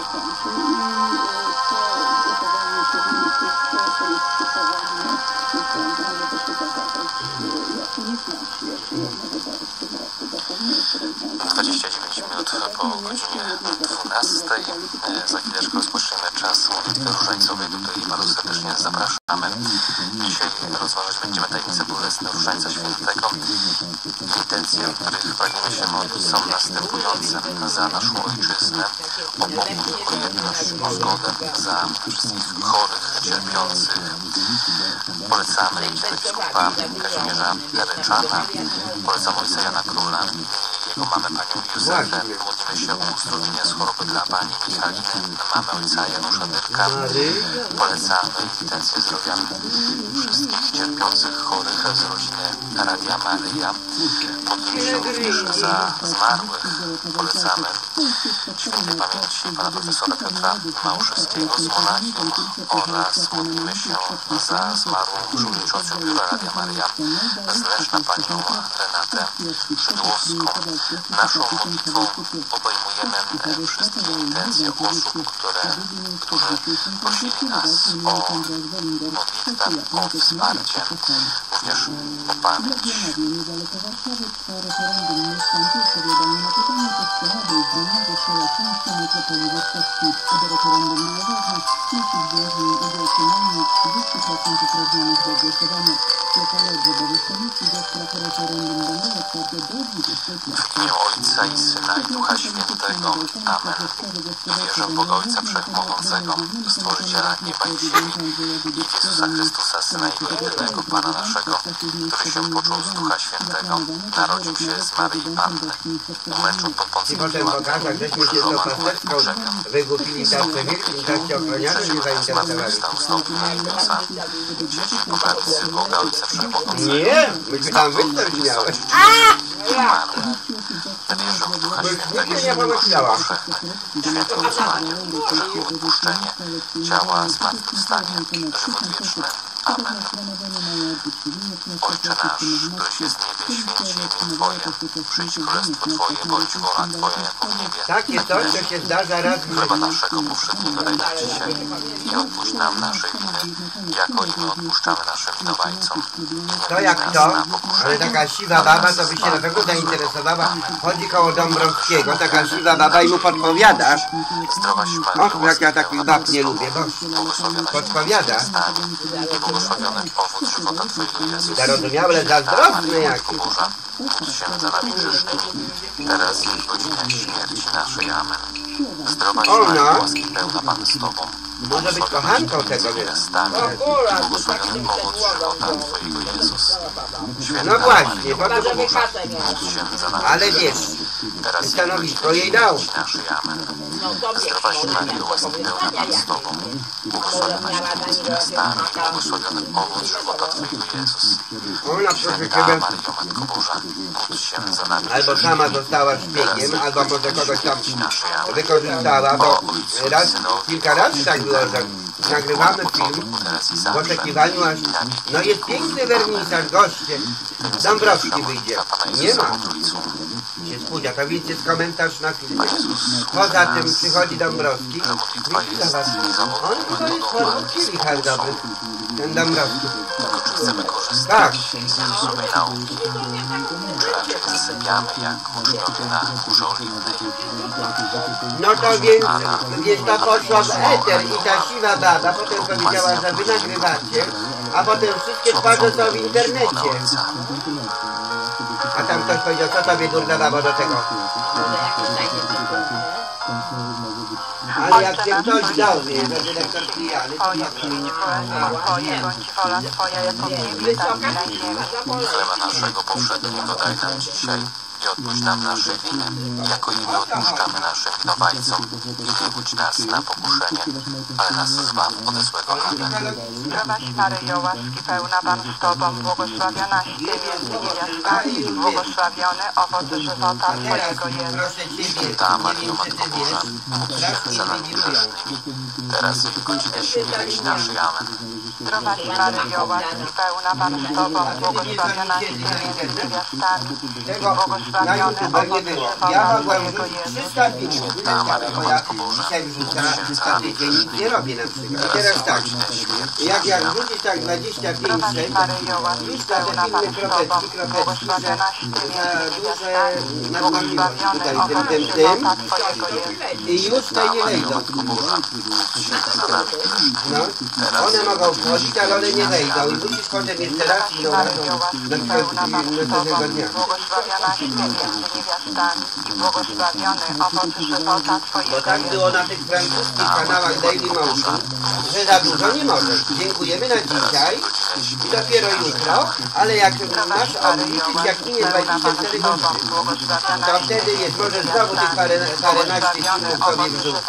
Po godzinie 12. Za chwileczkę rozpoczniemy czas modlitwy różańcowej, do której bardzo serdecznie zapraszamy. Dzisiaj rozważać będziemy tajemnicę Bolesne Różańca Świętego. Intencje, w których pragniemy się modlić, są następujące: za naszą ojczyznę, o pokój, o jedność, o zgodę, za wszystkich chorych, cierpiących. Polecamy biskupa Kazimierza Ryczana, polecam ojca Jana Króla, jego mamę panią Józefę, modlimy się o uzdrowienie z choroby dla pani Michaliny, mamy ojca Janusza Dyrka, polecamy intencję zdrowia wszystkich cierpiących, chorych z rodziny Radia Maryja, modlimy się również za zmarłych, polecamy świętej pamięci pana profesora Piotra Małuszewskiego z Monachium oraz modlimy się za zmarłą przewodniczącą biura Radia Maryja z Leszna panią Renatę Szydłowską. Naszą modlitwą obejmuje realizujemy wszystkie intencje osób, którzy prosili nas o modlitwę, o wsparcie, również o pamięć. W imię Ojca i Syna i Ducha Świętego. Amen. Wierzę w Boga Ojca Wszechmogącego, Stworzyciela nieba i ziemi i w Jezusa Chrystusa, Syna Jego jedynego, Pana naszego, który się począł z Ducha Świętego, narodził się z Maryi Panny, umęczał pod Poncjum Piłatem, ukrzyżowany, wygłupili zawsze wielkim czasie ochroniarzy nie zainteresowali. Zmartwychwstał znowu na niebiosa, siedzi po prawicy Boga Ojca Wszechmogącego. Nie, myśmy tam występ miały. Wierzę w Ducha Świętego, nie Świętego pomyślała. powszechne, święte uznanie, grzechów odpuszczenie, ciała, zmartwychwstanie, żywot wieczny. Amen. Ojcze nasz, któryś jest w niebie, święć się imię Twoje, przyjdź królestwo Twoje, bądź wola Twoja jako w niebie. Takie coś, co się zdarza raz w Chleba życiu. naszego powszedniego daj nam dzisiaj i odpuść nam nasze winy, jako i my odpuszczamy naszym winowajcom. To jak to, ale taka siwa baba, to by się na pewno zainteresowała. Chodzi koło Dąbrowskiego, taka siwa baba i mu podpowiada. Zdrowaś Maryjo, Och, jak ja takich bab nie lubię, bo błogosławionaś podpowiada. i błogosławiony owoc żywota Twojego, Jezus. Zarozumiałe, zazdrosny jaki. Matko Boża, módl się za nami grzesznymi, teraz i w godzinach śmierci naszej. Amen. Zdrowaś Ona Maryjo, łaski pełna Pan z Tobą, może być kochanką tego, wiesz. stanie i błogosławiony owoc żywota Twojego, Jezus. Święta No właśnie, Maryjo, po to Matko było. Boża, módl się za nami Ale wiesz, grzesznymi, teraz i w stanowisko jej godzinach dał. śmierci naszej. Amen. Zdrowaś Maryjo, łaski pełna Pan z Tobą, błogosławionaś Ty między niewiastami i błogosławiony owoc żywota Twojego, Jezus. Ona proszę Święta Ciebie, Maryjo, Matko Boża, módl się za nami albo grzesznymi, sama została szpiegiem, albo może kogoś tam wykorzystała, bo raz, kilka razy tak było, że nagrywamy film w oczekiwaniu aż... No jest piękny wernisaż, goście. Dąbrowski wyjdzie. Nie ma. Się spóźnia, to więc jest komentarz na filmie. Poza tym przychodzi Dąbrowski. On to jest podwójny handlowy. Ten Dąbrowski. Chcemy korzystać Tak. z nowej nauki, czy raczej zasypiamy jak uczniowie na Górze Oliwnej. No to więc to poszła w eter i ta siwa baba potem powiedziała, że wy nagrywacie, a potem wszystkie twarze są w internecie. A tam ktoś powiedział, co tobie durna babo do tego? Ale jak się ktoś dowie, że dyrektor pijany, to Twoje przyjdź królestwo Twoje, bądź wola Twoja jako w niebie, tak i na ziemi. Chleba naszego powszedniego daj nam dzisiaj i odpuść nam nasze winy, jako i my odpuszczamy naszym winowajcom. I nie budź nas na pokuszenie, ale nas zbaw ode złego. Amen. Zdrowaś Maryjo, łaski pełna Pan z Tobą, błogosławionaś Ty między niewiastami i błogosławiony owoc żywota Twojego, Jezus. proszę Ciebie, Święta Maryjo, Matko Boża, módl się za nami grzesznymi, teraz i w godzinę śmierci naszej. Amen. Zdrowaś Maryjo, łaski pełna Pan z Tobą, błogosławionaś Ty między niewiastami i błogosławiony na owoc YouTube nie było. Ja żywota mogłem Twojego, wrzucić Jezus. 300 filmów, bo ja dzisiaj wrzucam na tydzień, nic nie robię na przykład. I teraz tak, jak wrzucisz tak 25 Zdrowaś sekund, Maryjo, łaski już na te pełna Pan filmy z Tobą, kropeczki, błogosławionaś Ty za między duże niewiastami i nadgorliwości błogosławiony tutaj, owoc tym. żywota Twojego, Jezus. I już tutaj nie wejdą. Matko Boża, święta za nami grzesznymi, No, one mogą wchodzić, ale one nie wejdą. I musisz potem jeszcze raz i no, Maryjo, łaski pełna Pan z Tobą, następnego dnia. błogosławionaś Ty między niewiastami i błogosławiony owoc żywota Bo Twojego, tak Jezus. było na tych francuskich kanałach Daily Motion, że za dużo nie możesz. Dziękujemy na dzisiaj i dopiero jutro, ale jak masz obliczyć, jak minie 24 godziny, to wtedy jest, możesz znowu tych paręnaście filmów sobie wrzucić.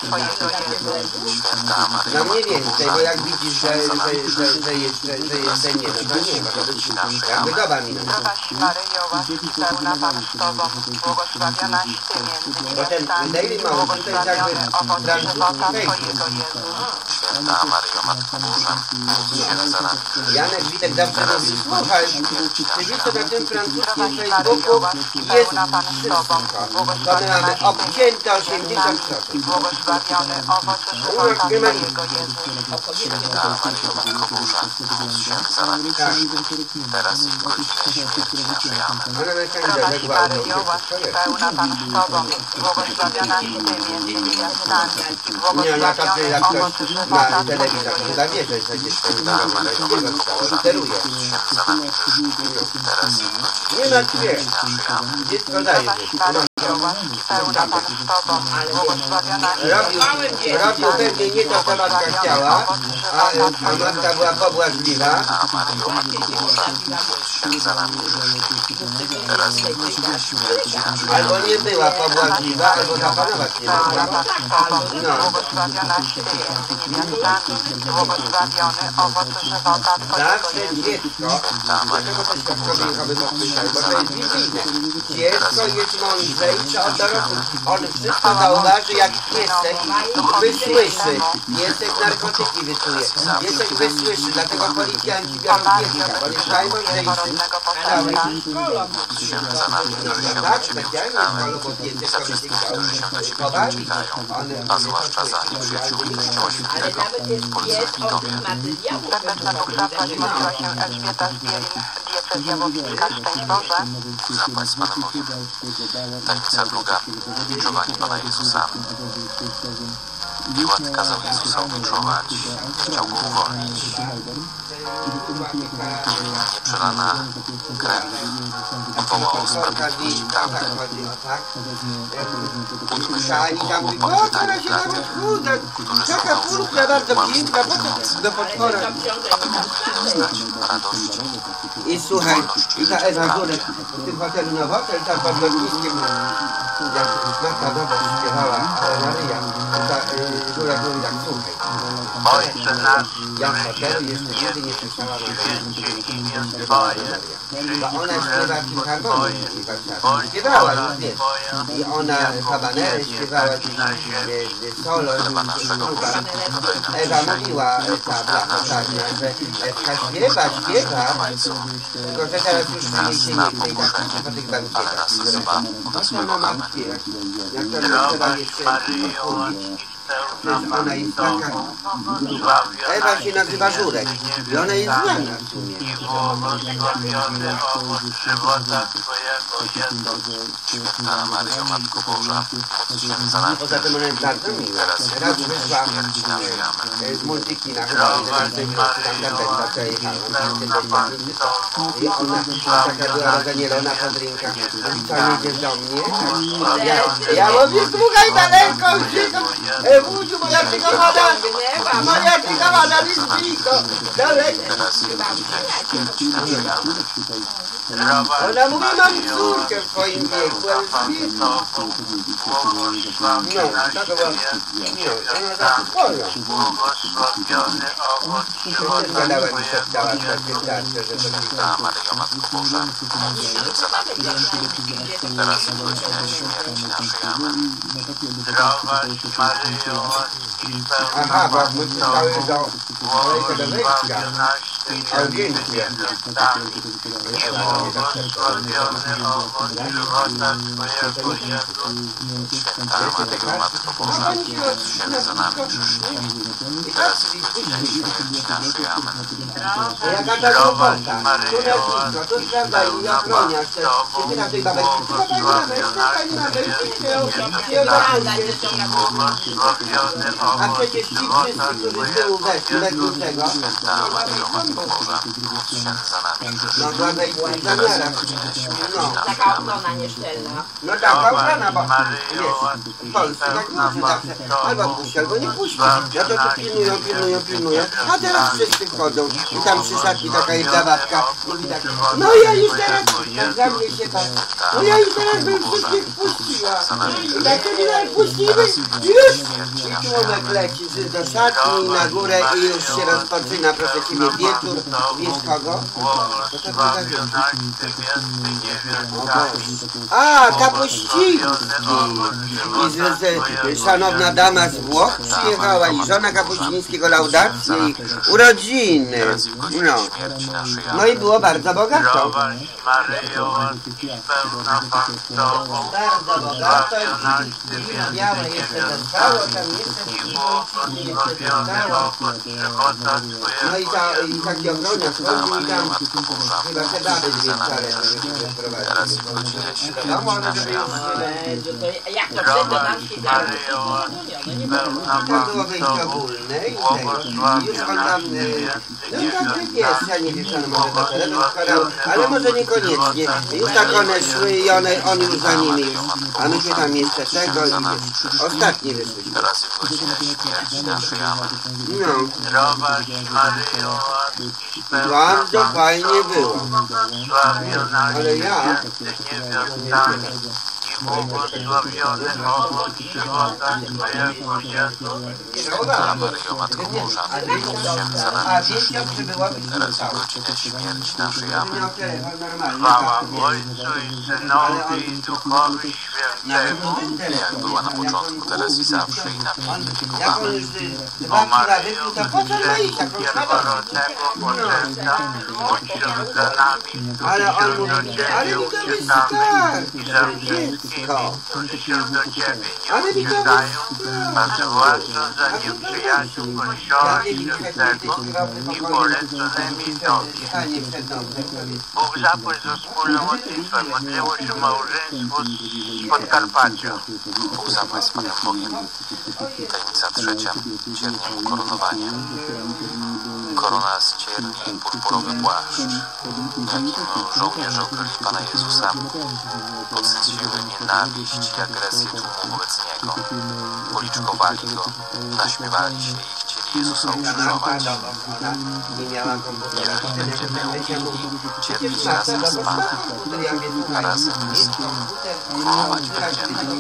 Święta Maryjo, No mniej Matko więcej, Boża, bo jak widzisz, że jeszcze nie, no to nie, bo to jakby doba minęła. Zdrowaś Maryjo, łaski pełna Pan z Tobą, błogosławionaś Ty między Bo ten niewiastami Daily i Motion to jest jakby błogosławiony owoc żywota francuski Twojego, Facebook. Jezus. Święta Maryjo, Matko Boża, módl się za nami grzesznymi, Janek Witek zawsze teraz mówi, i w słuchaj, śmierci ty naszej. wiecie na tym francuskim Zdrowaś Maryjo, Facebooku łaski jest pełna Pan z Tobą, wszystko. To my błogosławionaś mamy Ty obcięte między niewiastami, 80%. błogosławiony owoc żywota Twojego, Jezus. Święta Maryjo, Matko Boża, módl się za nami grzesznymi, teraz i w godzinę śmierci naszej. Amen. Ona na Zdrowaś Maryjo, łaski pełna Pan z Tobą, błogosławionaś Ty między niewiastami, Nie, na tacy błogosławiony jak owoc ktoś żywota na Twojego, telewizorze Jezus. chyba wie, że przecież to Święta Maryjo, Matko Boża, steruje. módl się za nami grzesznymi, teraz i w godzinę Nie martw się, śmierci naszej. Amen. dziecko daje Zdrowaś życie. Maryjo, łaski pełna Pan z Tobą, błogosławionaś Ty Robił pewnie nie to, co matka chciała, a matka była pobłażliwa. Święta Maryjo, Matko Boża, módl się za nami grzesznymi, teraz i w godzinę śmierci naszej. Albo nie była pobłażliwa, albo zapanować nie pełna mogła. Pan z Tobą, błogosławionaś Ty między niewiastami, błogosławiony owoc żywota Twojego, Zawsze Jezus. dziecko, dlaczego to świadkowie chowy podpisali, bo to jest wizyjne. Dziecko jest mądrzejsze od dorosłych. On wszystko zauważy, jak piesek wysłyszy. Piesek narkotyki wyczuje. Piesek wysłyszy, dlatego policjanci biorą pieska, bo jest najmądrzejszy. Porodnego poczęcia. Módl się za nami, którzy się Tak, do Ciebie specjalnie uciekamy szkolu, bo piesek za to wszystkimi, wyciągają. którzy się do Ciebie Chować, uciekają, one a zwłaszcza za nieprzyjaciółmi Kościoła Świętego, polscymi Domie. Serdeczne błogosławieństwo modliła się Elżbieta z Bielin, diecezja łowicka. Szczęść Boże. Zapłać z Panem Bogiem. Tajemnica druga. Krzyżowanie Pana Jezusa. Piłat kazał Jezusa ukrzyżować. Chciał go uwolnić. Nieprzelana krew wywołała sprawiedliwość prawdy. Ani tam mówi, o, teraz się tam odchuda. Taka pulchna, bardzo piękna, po co do potwora. Aby mógł doznać radości. I słuchaj, i ta Ewa Górek w tym hotelu Nowotel, tam pod lotniskiem, jak Matka Boga śpiewała, Maryja, ta Górek mówi tak, słuchaj. Ojcze nasz, Ja w hotelu jeszcze nigdy nie słyszałam Maryja. Bo ona śpiewa w Filharmonii w Warszawie. Śpiewała już, wiesz. I ona habanerę śpiewała, solo, Ewa mówiła, ta Blacha Czarna, że Ewka śpiewa, tylko że teraz już jej się nie chce i tak po tych bankietach. Teraz nazywa odezwę go Amen. Jak to trzeba jeszcze odchudzić. Ona jest taka... Ewa się nazywa Żurek i ona jest znana w sumie. Święta Maryjo, Matko Boża, módl się za nami Poza tym ona jest bardzo miła. Raz wyszła z multiki na i ona taka była rozanielona po drinkach. Co jedziesz do mnie? Ja mówię, słuchaj daleko, Wódziu, moja przygowana blisko, daleko. teraz i w godzinę śmierci naszej. Amen. Ona mówi, mam córkę w swoim wieku, no, tak to była, ona tak sporo. Gadała mi szeptała, że to Święta Maryjo, Matko Boża, módl się za nami grzesznymi, teraz i w godzinę śmierci naszej. Amen. Aha, bo my czytały do kolejkę do wejścia. Audiencję. Święta Maryjo, Matko Boża, módl się za nami grzesznymi, teraz i w godzinę śmierci naszej. Amen. Jaka ta robota? Tu lecisko, tu prawda i ochroniarz. Ty na tej babeczce. A przecież ci wszyscy, którzy z tyłu weszli, Medniczego, Święta Maryjo, Matko Boża, módl się za nami no grzesznymi, dla tej zamiara. No, Taka ochrona nieszczelna. no taka ochrona, bo wiesz, w Polsce tak może zawsze albo puści, albo nie puści. No to tu pilnują, a teraz wszyscy wchodzą i tam przy szatni taka jedna babka mówi tak, no ja już teraz, tak za mnie się patrzy, no ja już teraz bym wszystkich puściła. I tak to nie nawet puścimy, już! I człowiek leci do szatni na górę i już się rozpoczyna, proszę Ciebie, wieczór Artur, wiesz kogo? Błogosławionaś Ty między niewiastami. A, Kapuściński! I szanowna dama z Włoch przyjechała i żona Kapuścińskiego, laudacje i urodziny. No. No i było bardzo bogato. Zdrowaś Maryjo, łaski pełna Pan z Tobą. Bardzo bogato. Błogosławionaś Ty Białe między jeszcze zostało, tam niewiastami. jeszcze I błogosławiony owoc żywota no i, Twojego, i taki ochroniarz chodził i tam chyba te baby dwie wcale Teraz w godzinę wiadomo, śmierci żeby naszej już Jak to Zdrowaś wszędzie Maryjo, łaski pełna tam Pan było z wyjście Tobą. ogólne i tego. Już on tam, no tak wiesz, ja nie wiem, czy on może do terenu składał, ale może niekoniecznie. Już tak one szły i on już za nimi już. A myśmy tam jeszcze tego i ostatnie wyszliśmy. Teraz w godzinę śmierci naszej. Amen. No, Zdrowaś Maryjo, łaski pełna bardzo Pan z fajnie Tobą. było. Błogosławionaś Ale Ty ja... między niewiastami. I błogosławiony owoc żywota Twojego, Jezus. Święta Maryjo, Matko Boża, módl się za A nami wiecie, grzesznymi, przybyła teraz w godzinę śmierci naszej. Amen. miał telefon normalny. Chwała Ojcu i Synowi i Duchowi Świętemu. Jak była na początku, teraz i zawsze i na wieki wieków. Jak on Amen. już O 2 kila Maryjo, wypił, to po co ma iść taką szkodą? pierworodnego poczęta, módl się za nami, Ale on którzy mówi, się do ale Ciebie mi to uciekamy, i za wystarczy. wszystkimi, którzy się do Ciebie Ale nie mi to uciekają, a wystarczy. zwłaszcza za nieprzyjaciół Kościoła Świętego i poleconymi Tobie. Stanie przed domem. Bóg zapłać za wspólną modlitwę, modliło się małżeństwo z Podkarpacia. Bóg zapłać z Panem Bogiem. Tajemnica trzecia. Cierni ukoronowanie. Korona z cierni i purpurowy płaszcz, jakim żołnierze okryli Pana Jezusa, podsyciły nienawiść i agresję tłumu wobec Niego. Policzkowali Go, naśmiewali się i chcieli Jezusa ukrzyżować. Jeżeli będziemy umieli cierpieć razem z Panem, a razem z Nim koronować będziemy.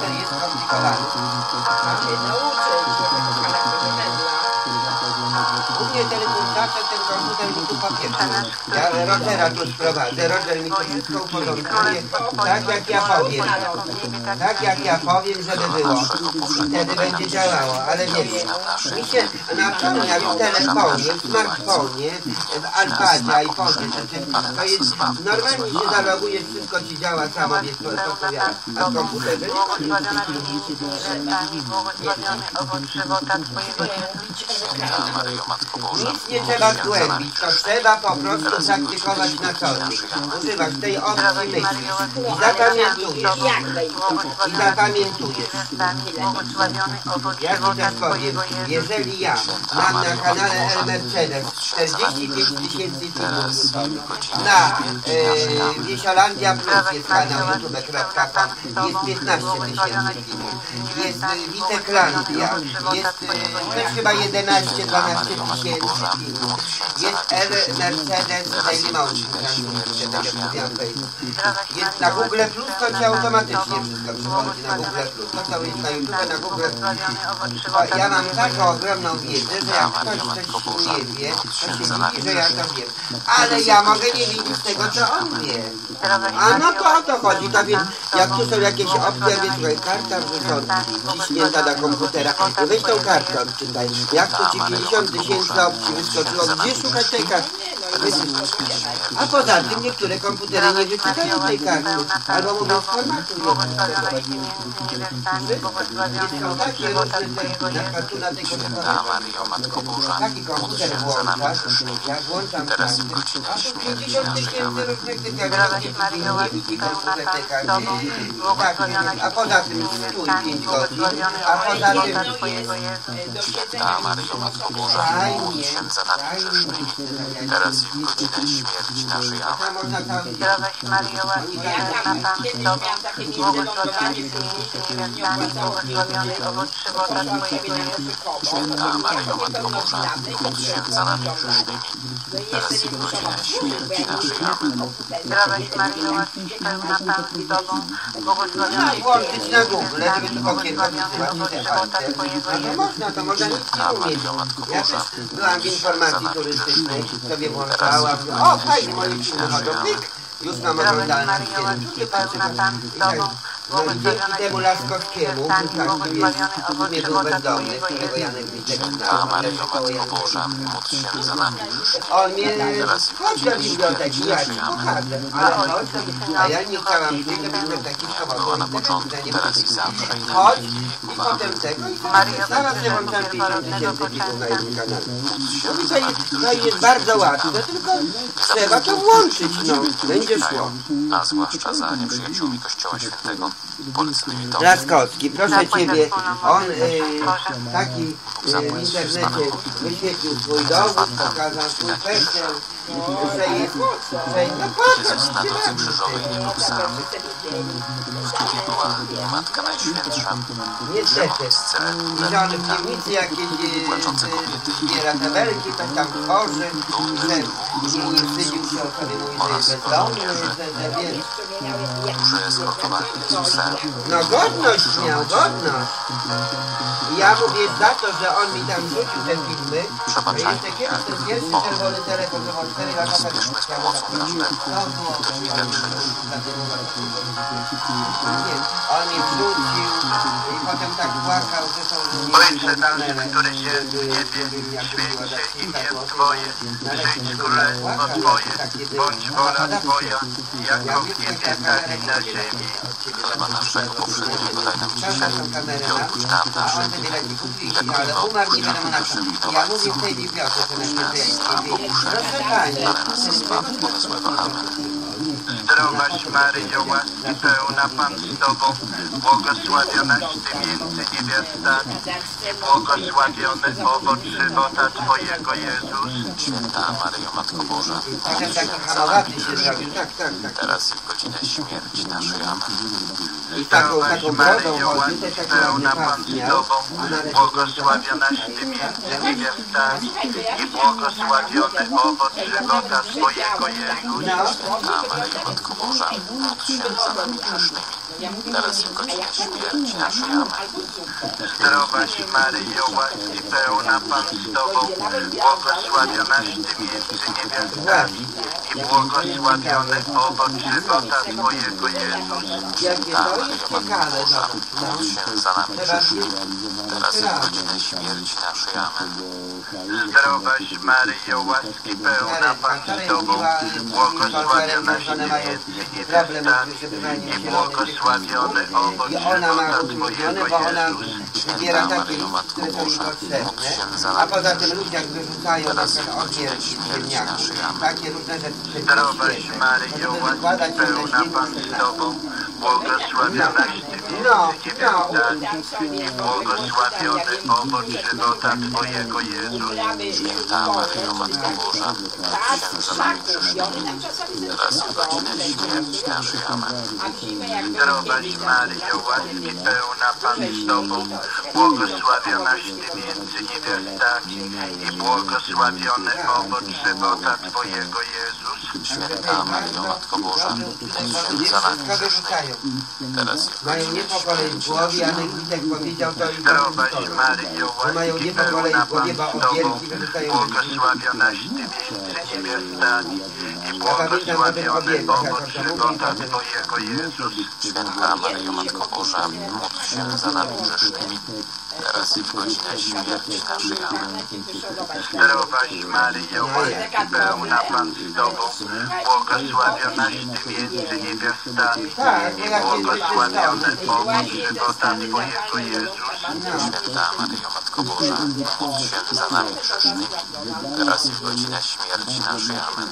Głównie teleportacja, ten komputer mi tu papieczy. Ja Rogera tu sprowadzę, Roger mi to wszystko uporządkuje, tak jak ja powiem. Tak jak ja powiem, żeby było. Wtedy będzie działało, ale wiecie, mi się napełnia w telefonie, w smartfonie, w iPadzie, iPodzie, to jest, normalnie się zalogujesz, wszystko ci działa samo, wiesz, to odpowiada. A w komputerze Błogosławiona Ty między niewiastami, błogosławiony owoc żywota Twojego, Jezus. Święta Maryjo, Matko Boża, nic nie trzeba głębić, to trzeba po prostu praktykować na co dzień. Używać tej opcji myśli i zapamiętujesz. I zapamiętujesz. Błogosławiony owoc Ja ci żywota też powiem, Twojego, Jezus. jeżeli ja mam na kanale El Mercedes 45 000 filmów na Wiesiolandia Plus jest kanał youtube.com, jest 15 000 filmów, jest Witeklandia, jest też chyba 11-12 tysięcy filmów, jest El Mercedes Daily Motion, jest na Google Plus, to ci automatycznie wszystko przychodzi na Google Plus, to co jest na YouTube, na Google Plus. Ja mam taką ogromną wiedzę, że jak ktoś coś nie wie, to się dziwi, że ja to wiem. Ale ja mogę nie wiedzieć tego, co on wie. A no to o to chodzi, to więc jak tu są jakieś opcje, ja wiem, słuchaj, karta wrzucona, ciśnięta do komputera, weź tą kartę odczytaj. Jak tu ci 50 000 opcji wyskoczyło, gdzie szukać tej karty? A poza tym niektóre komputery nie wyczytają tej karty, albo mówią z formatu. Błogosławiona Ty między niewiastami, błogosławiony Są owoc takie żywota różne, Twojego, na Jezus. przykład tu na tej Święta Maryjo, Matko Boża, taki módl komputer się za nami włączasz, grzesznymi. ja włączam Teraz karty, w godzinę a tu śmierci 50 naszej. 000 Amen. różnych tych Zdrowaś Maryjo, łaski pełna Pan z Tobą, błogosławiona a poza tym stój niewiastami, 5 godzin, błogosławiony a owoc poza tym żywota Twojego, Jezus. Święta Maryjo, Matko Boża, módl się za nami grzesznymi. Teraz teraz i w godzinę śmierci naszej. Amen. Zdrowaś Maryjo, łaski pełna Pan z Tobą, błogosławionaś Ty między niewiastami, błogosławiony owoc żywota Twojego Jezus. Święta Maryjo, Matko Boża, módl się za nami grzesznymi, teraz i w godzinę śmierci naszej. Amen. Zdrowaś Maryjo, łaski pełna Pan z Tobą, błogosławiony Włączyć na Google, żeby tu błogosławiony owoc żywota Twojego no Jezus. można, to można nic nie umieć. Maryjo, Matko Ja Boża, też byłam w informacji turystycznej, sobie włączałam. O, fajnie, moje filmy chodzą. Pyk! Już mam Zdrowaś oglądane Maryjo, filmy. łaski pełna Pan z Tobą, No i dzięki błogosławiona temu Ty Laskowskiemu, między tak błogosławiony owoc nie był żywota bezdomny, Twojego którego Jezus. Janek Witek Święta znał. Maryjo, Matko Boża, módl się za nami grzesznymi. On mnie, chodź do biblioteki, ja ci pokażę, ale chodź, a ja nie chciałam przyjść do biblioteki Była na schabowej, początku, teraz i zawsze i na chodź wieki i wieków. potem Amen. tego i Maryjo, zaraz ja Krzyżaku włączam 50 pierworodnego 000 widzów na jednym kanale. Módl się za To nami jest bardzo łatwe, tylko trzeba to włączyć, no, będzie szło. a zwłaszcza za nieprzyjaciółmi Kościoła Świętego, poleconymi Tobie. Laskowski, proszę Ciebie, on taki w internecie wyświetlił swój dowód, pokazał swój PESEL, że jest, że no Jezus na drodze krzyżowej nie był sam. Z nimi była Matka Najświętsza, niestety, żony w piwnicy jakieś zbiera tabelki, to tam tworzy, że nie wstydził się o sobie mówić, że jest bezdomny, że wiesz. którzy eskortowali Jezusa. No godność miał, godność. I ja mówię za to, że on mi tam rzucił te filmy, jeszcze kiedyś ten pierwszy czerwony telefon, to było 4 lata temu. Spieszmy z pomocą każdemu, kto dźwiga krzyż. Nie, on mi wrzucił i potem tak płakał, że to... Ojcze nasz, któryś jest w niebie, święć się imię Twoje, przyjdź królestwo Twoje, bądź wola Twoja, jako w niebie, tak i na ziemi. Chleba naszego powszedniego daj nam dzisiaj Przepraszam kamerę i odpuść nam a nasze on te winy, bilety kupili, jako ale my umarł nie wiadomo na co. odpuszczamy Ja mówię w tej bibliotece na Świętej, proszę Pani, ale nas ze spadku do złego. Amen. Zdrowaś Maryjo, łaski pełna Pan z Tobą, błogosławionaś Ty między niewiastami i błogosławiony owoc żywota Twojego Jezus. Święta Maryjo, Matko Boża, módl taki się za hamowaty nami się grzesznymi, zrobił, tak. teraz i w godzinę śmierci naszej. Amen. I taką Zdrowaś brodą Maryjo, chodzi, łaski też taki pełna ładny Pan pas z miał. Tobą, błogosławionaś Ty między niewiastami i błogosławiony owoc żywota Twojego Jezus. Święta Maryjo, Matko Boża, módl się za nami grzesznymi, teraz i w godzinę śmierci naszej. Amen. Zdrowaś Maryjo, łaski pełna Pan z Tobą, błogosławionaś Ty między niewiastami i błogosławiony owoc żywota Twojego Jezus. Jakie Święta to Maryjo, jest Matko ciekawe, Boża, no. módl się za nami grzesznymi, teraz i w godzinę śmierci naszej. Amen. Zdrowaś Maryjo, łaski pełna Pan z Tobą, błogosławionaś Ty między niewiastami i błogosławiony owoc I ona ma żywota utrudnione, Twojego bo ona Jezus. wybiera Święta takie Maryjo, listy, Matko które są Boża, potrzebne, módl się za a nami poza tym grzesznymi, ludzie jak wyrzucają na teraz i przykład w godzinę ogier śmierci ziemniaków, naszej. Amen. takie różne rzeczy, Zdrowaś Maryjo, łaski pełna Pan z Tobą, błogosławionaś Ty między niewiastami i błogosławiony owoc żywota Twojego Jezus. Święta Maryjo, Matko Boża, módl się za nami grzesznymi, teraz i w godzinę śmierci naszej. Amen. Zdrowaś Maryjo, łaski pełna Pan z Tobą, błogosławionaś Ty między niewiastami i błogosławiony owoc żywota Twojego Jezus. Święta Maryjo, Matko Boża, módl się za nami grzesznymi, teraz i w mają godzinę nie po kolei w śmierci głowie, naszej. Janek Witek powiedział to i Zdrowaś to Maryjo, że mają łaski nie po kolei pełna w głowie, Pan bo z Tobą, odwielki wyrzucają błogosławionaś Ty między niewiastami i błogosławiony owoc żywota Twojego Jezus. Święta Maryjo, Matko Boża, módl się za nami grzesznymi, teraz i w godzinę śmierci naszej. Amen. Zdrowaś Maryjo, łaski pełna Pan z Tobą, błogosławionaś Ty między niewiastami i błogosławiony owoc żywota Twojego Jezus. Święta Maryjo, Matko Boża, módl się za nami grzesznymi, teraz i w godzinę śmierci naszej. Amen.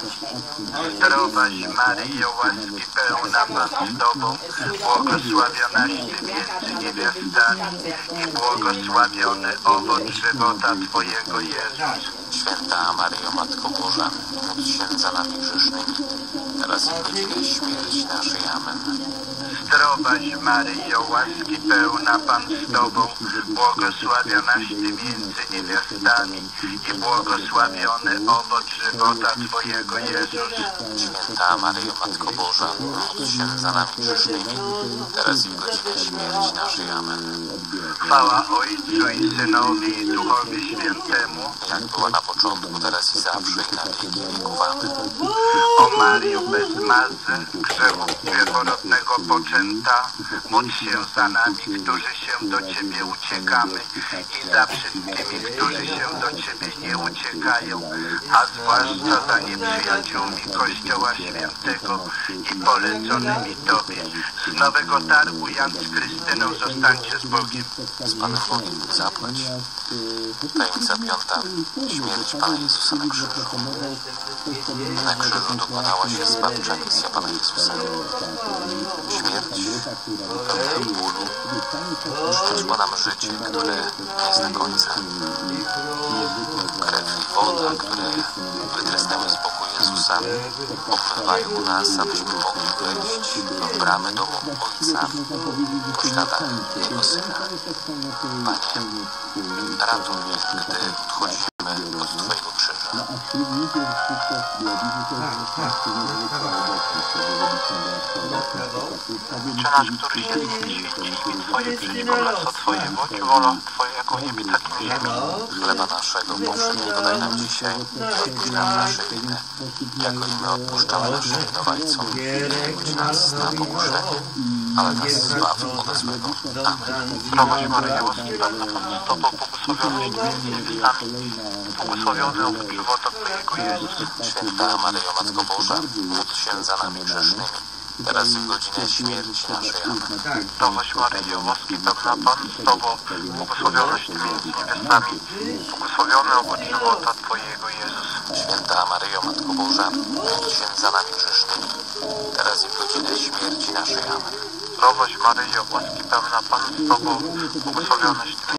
Zdrowaś Maryjo, łaski pełna Pan z Tobą, błogosławionaś Ty między niewiastami i błogosławiony owoc żywota Twojego Jezus. Święta Maryjo, Matko Boża, módl się za nami grzesznymi, teraz i w godzinę śmierci naszej. Amen. Zdrowaś Maryjo, łaski pełna, Pan z Tobą, błogosławionaś Ty między niewiastami i błogosławiony owoc żywota Twojego, Jezus. Święta Maryjo, Matko Boża, módl się za nami grzesznymi, teraz i w godzinę śmierci naszej. Amen. Chwała Ojcu i Synowi i Duchowi Świętemu, Jak była na początku, teraz i zawsze i na wieki wieków. Amen. o Maryjo bez mazy, grzechu pierworodnego poczęta, módl się za nami, którzy się do Ciebie uciekamy i za wszystkimi, którzy się do Ciebie nie uciekają, a zwłaszcza za nieprzyjaciółmi Kościoła Świętego i poleconymi Tobie. Z Nowego Targu Jan z Krystyną zostańcie z Bogiem. Z Panem Bogiem zapłać. Tajemnica piąta. Śmierć Pana Jezusa na krzyżu. Na krzyżu dokonała się zbawcza misja Pana Jezusa. Śmierć pełna bólu przyniosła nam życie, które nie zna końca. Krew i woda, które wytrysnęły z boku Jezusa, opływają nas, abyśmy mogli wejść w bramę domu Ojca, posiadać Jego Syna. Panie, ratuj mnie, gdy odchodzimy od Twojego krzyża. Czy nasz, któryś jest w świeci, Twoje przyjmij królestwo Twoje, bądź wola Twoja jako w niebie, tak i na ziemi. Chleba naszego powszedniego daj nam dzisiaj i odpuść nam nasze winy, jako i my odpuszczamy naszym winowajcom. Nie wódź nas na pokuszenie, ale nas zbaw ode złego. Amen. Zdrowaś Maryjo, łaski pełna, Pan z Tobą, błogosławionaś Ty między niewiastami, błogosławiony owoc żywota Twojego, Jezus. Święta Maryjo, Matko Boża, módl się za nami grzesznymi, teraz i w godzinę śmierci naszej. Amen. Zdrowaś Maryjo, łaski pełna, Pan z Tobą, błogosławionaś Ty między niewiastami, błogosławiony owoc żywota Twojego, Jezus. Święta Maryjo, Matko Boża, módl się za nami grzesznymi, teraz i w godzinę śmierci naszej. Amen. Zdrowaś Maryjo, łaski pełna, Pan z Tobą, błogosławionaś Ty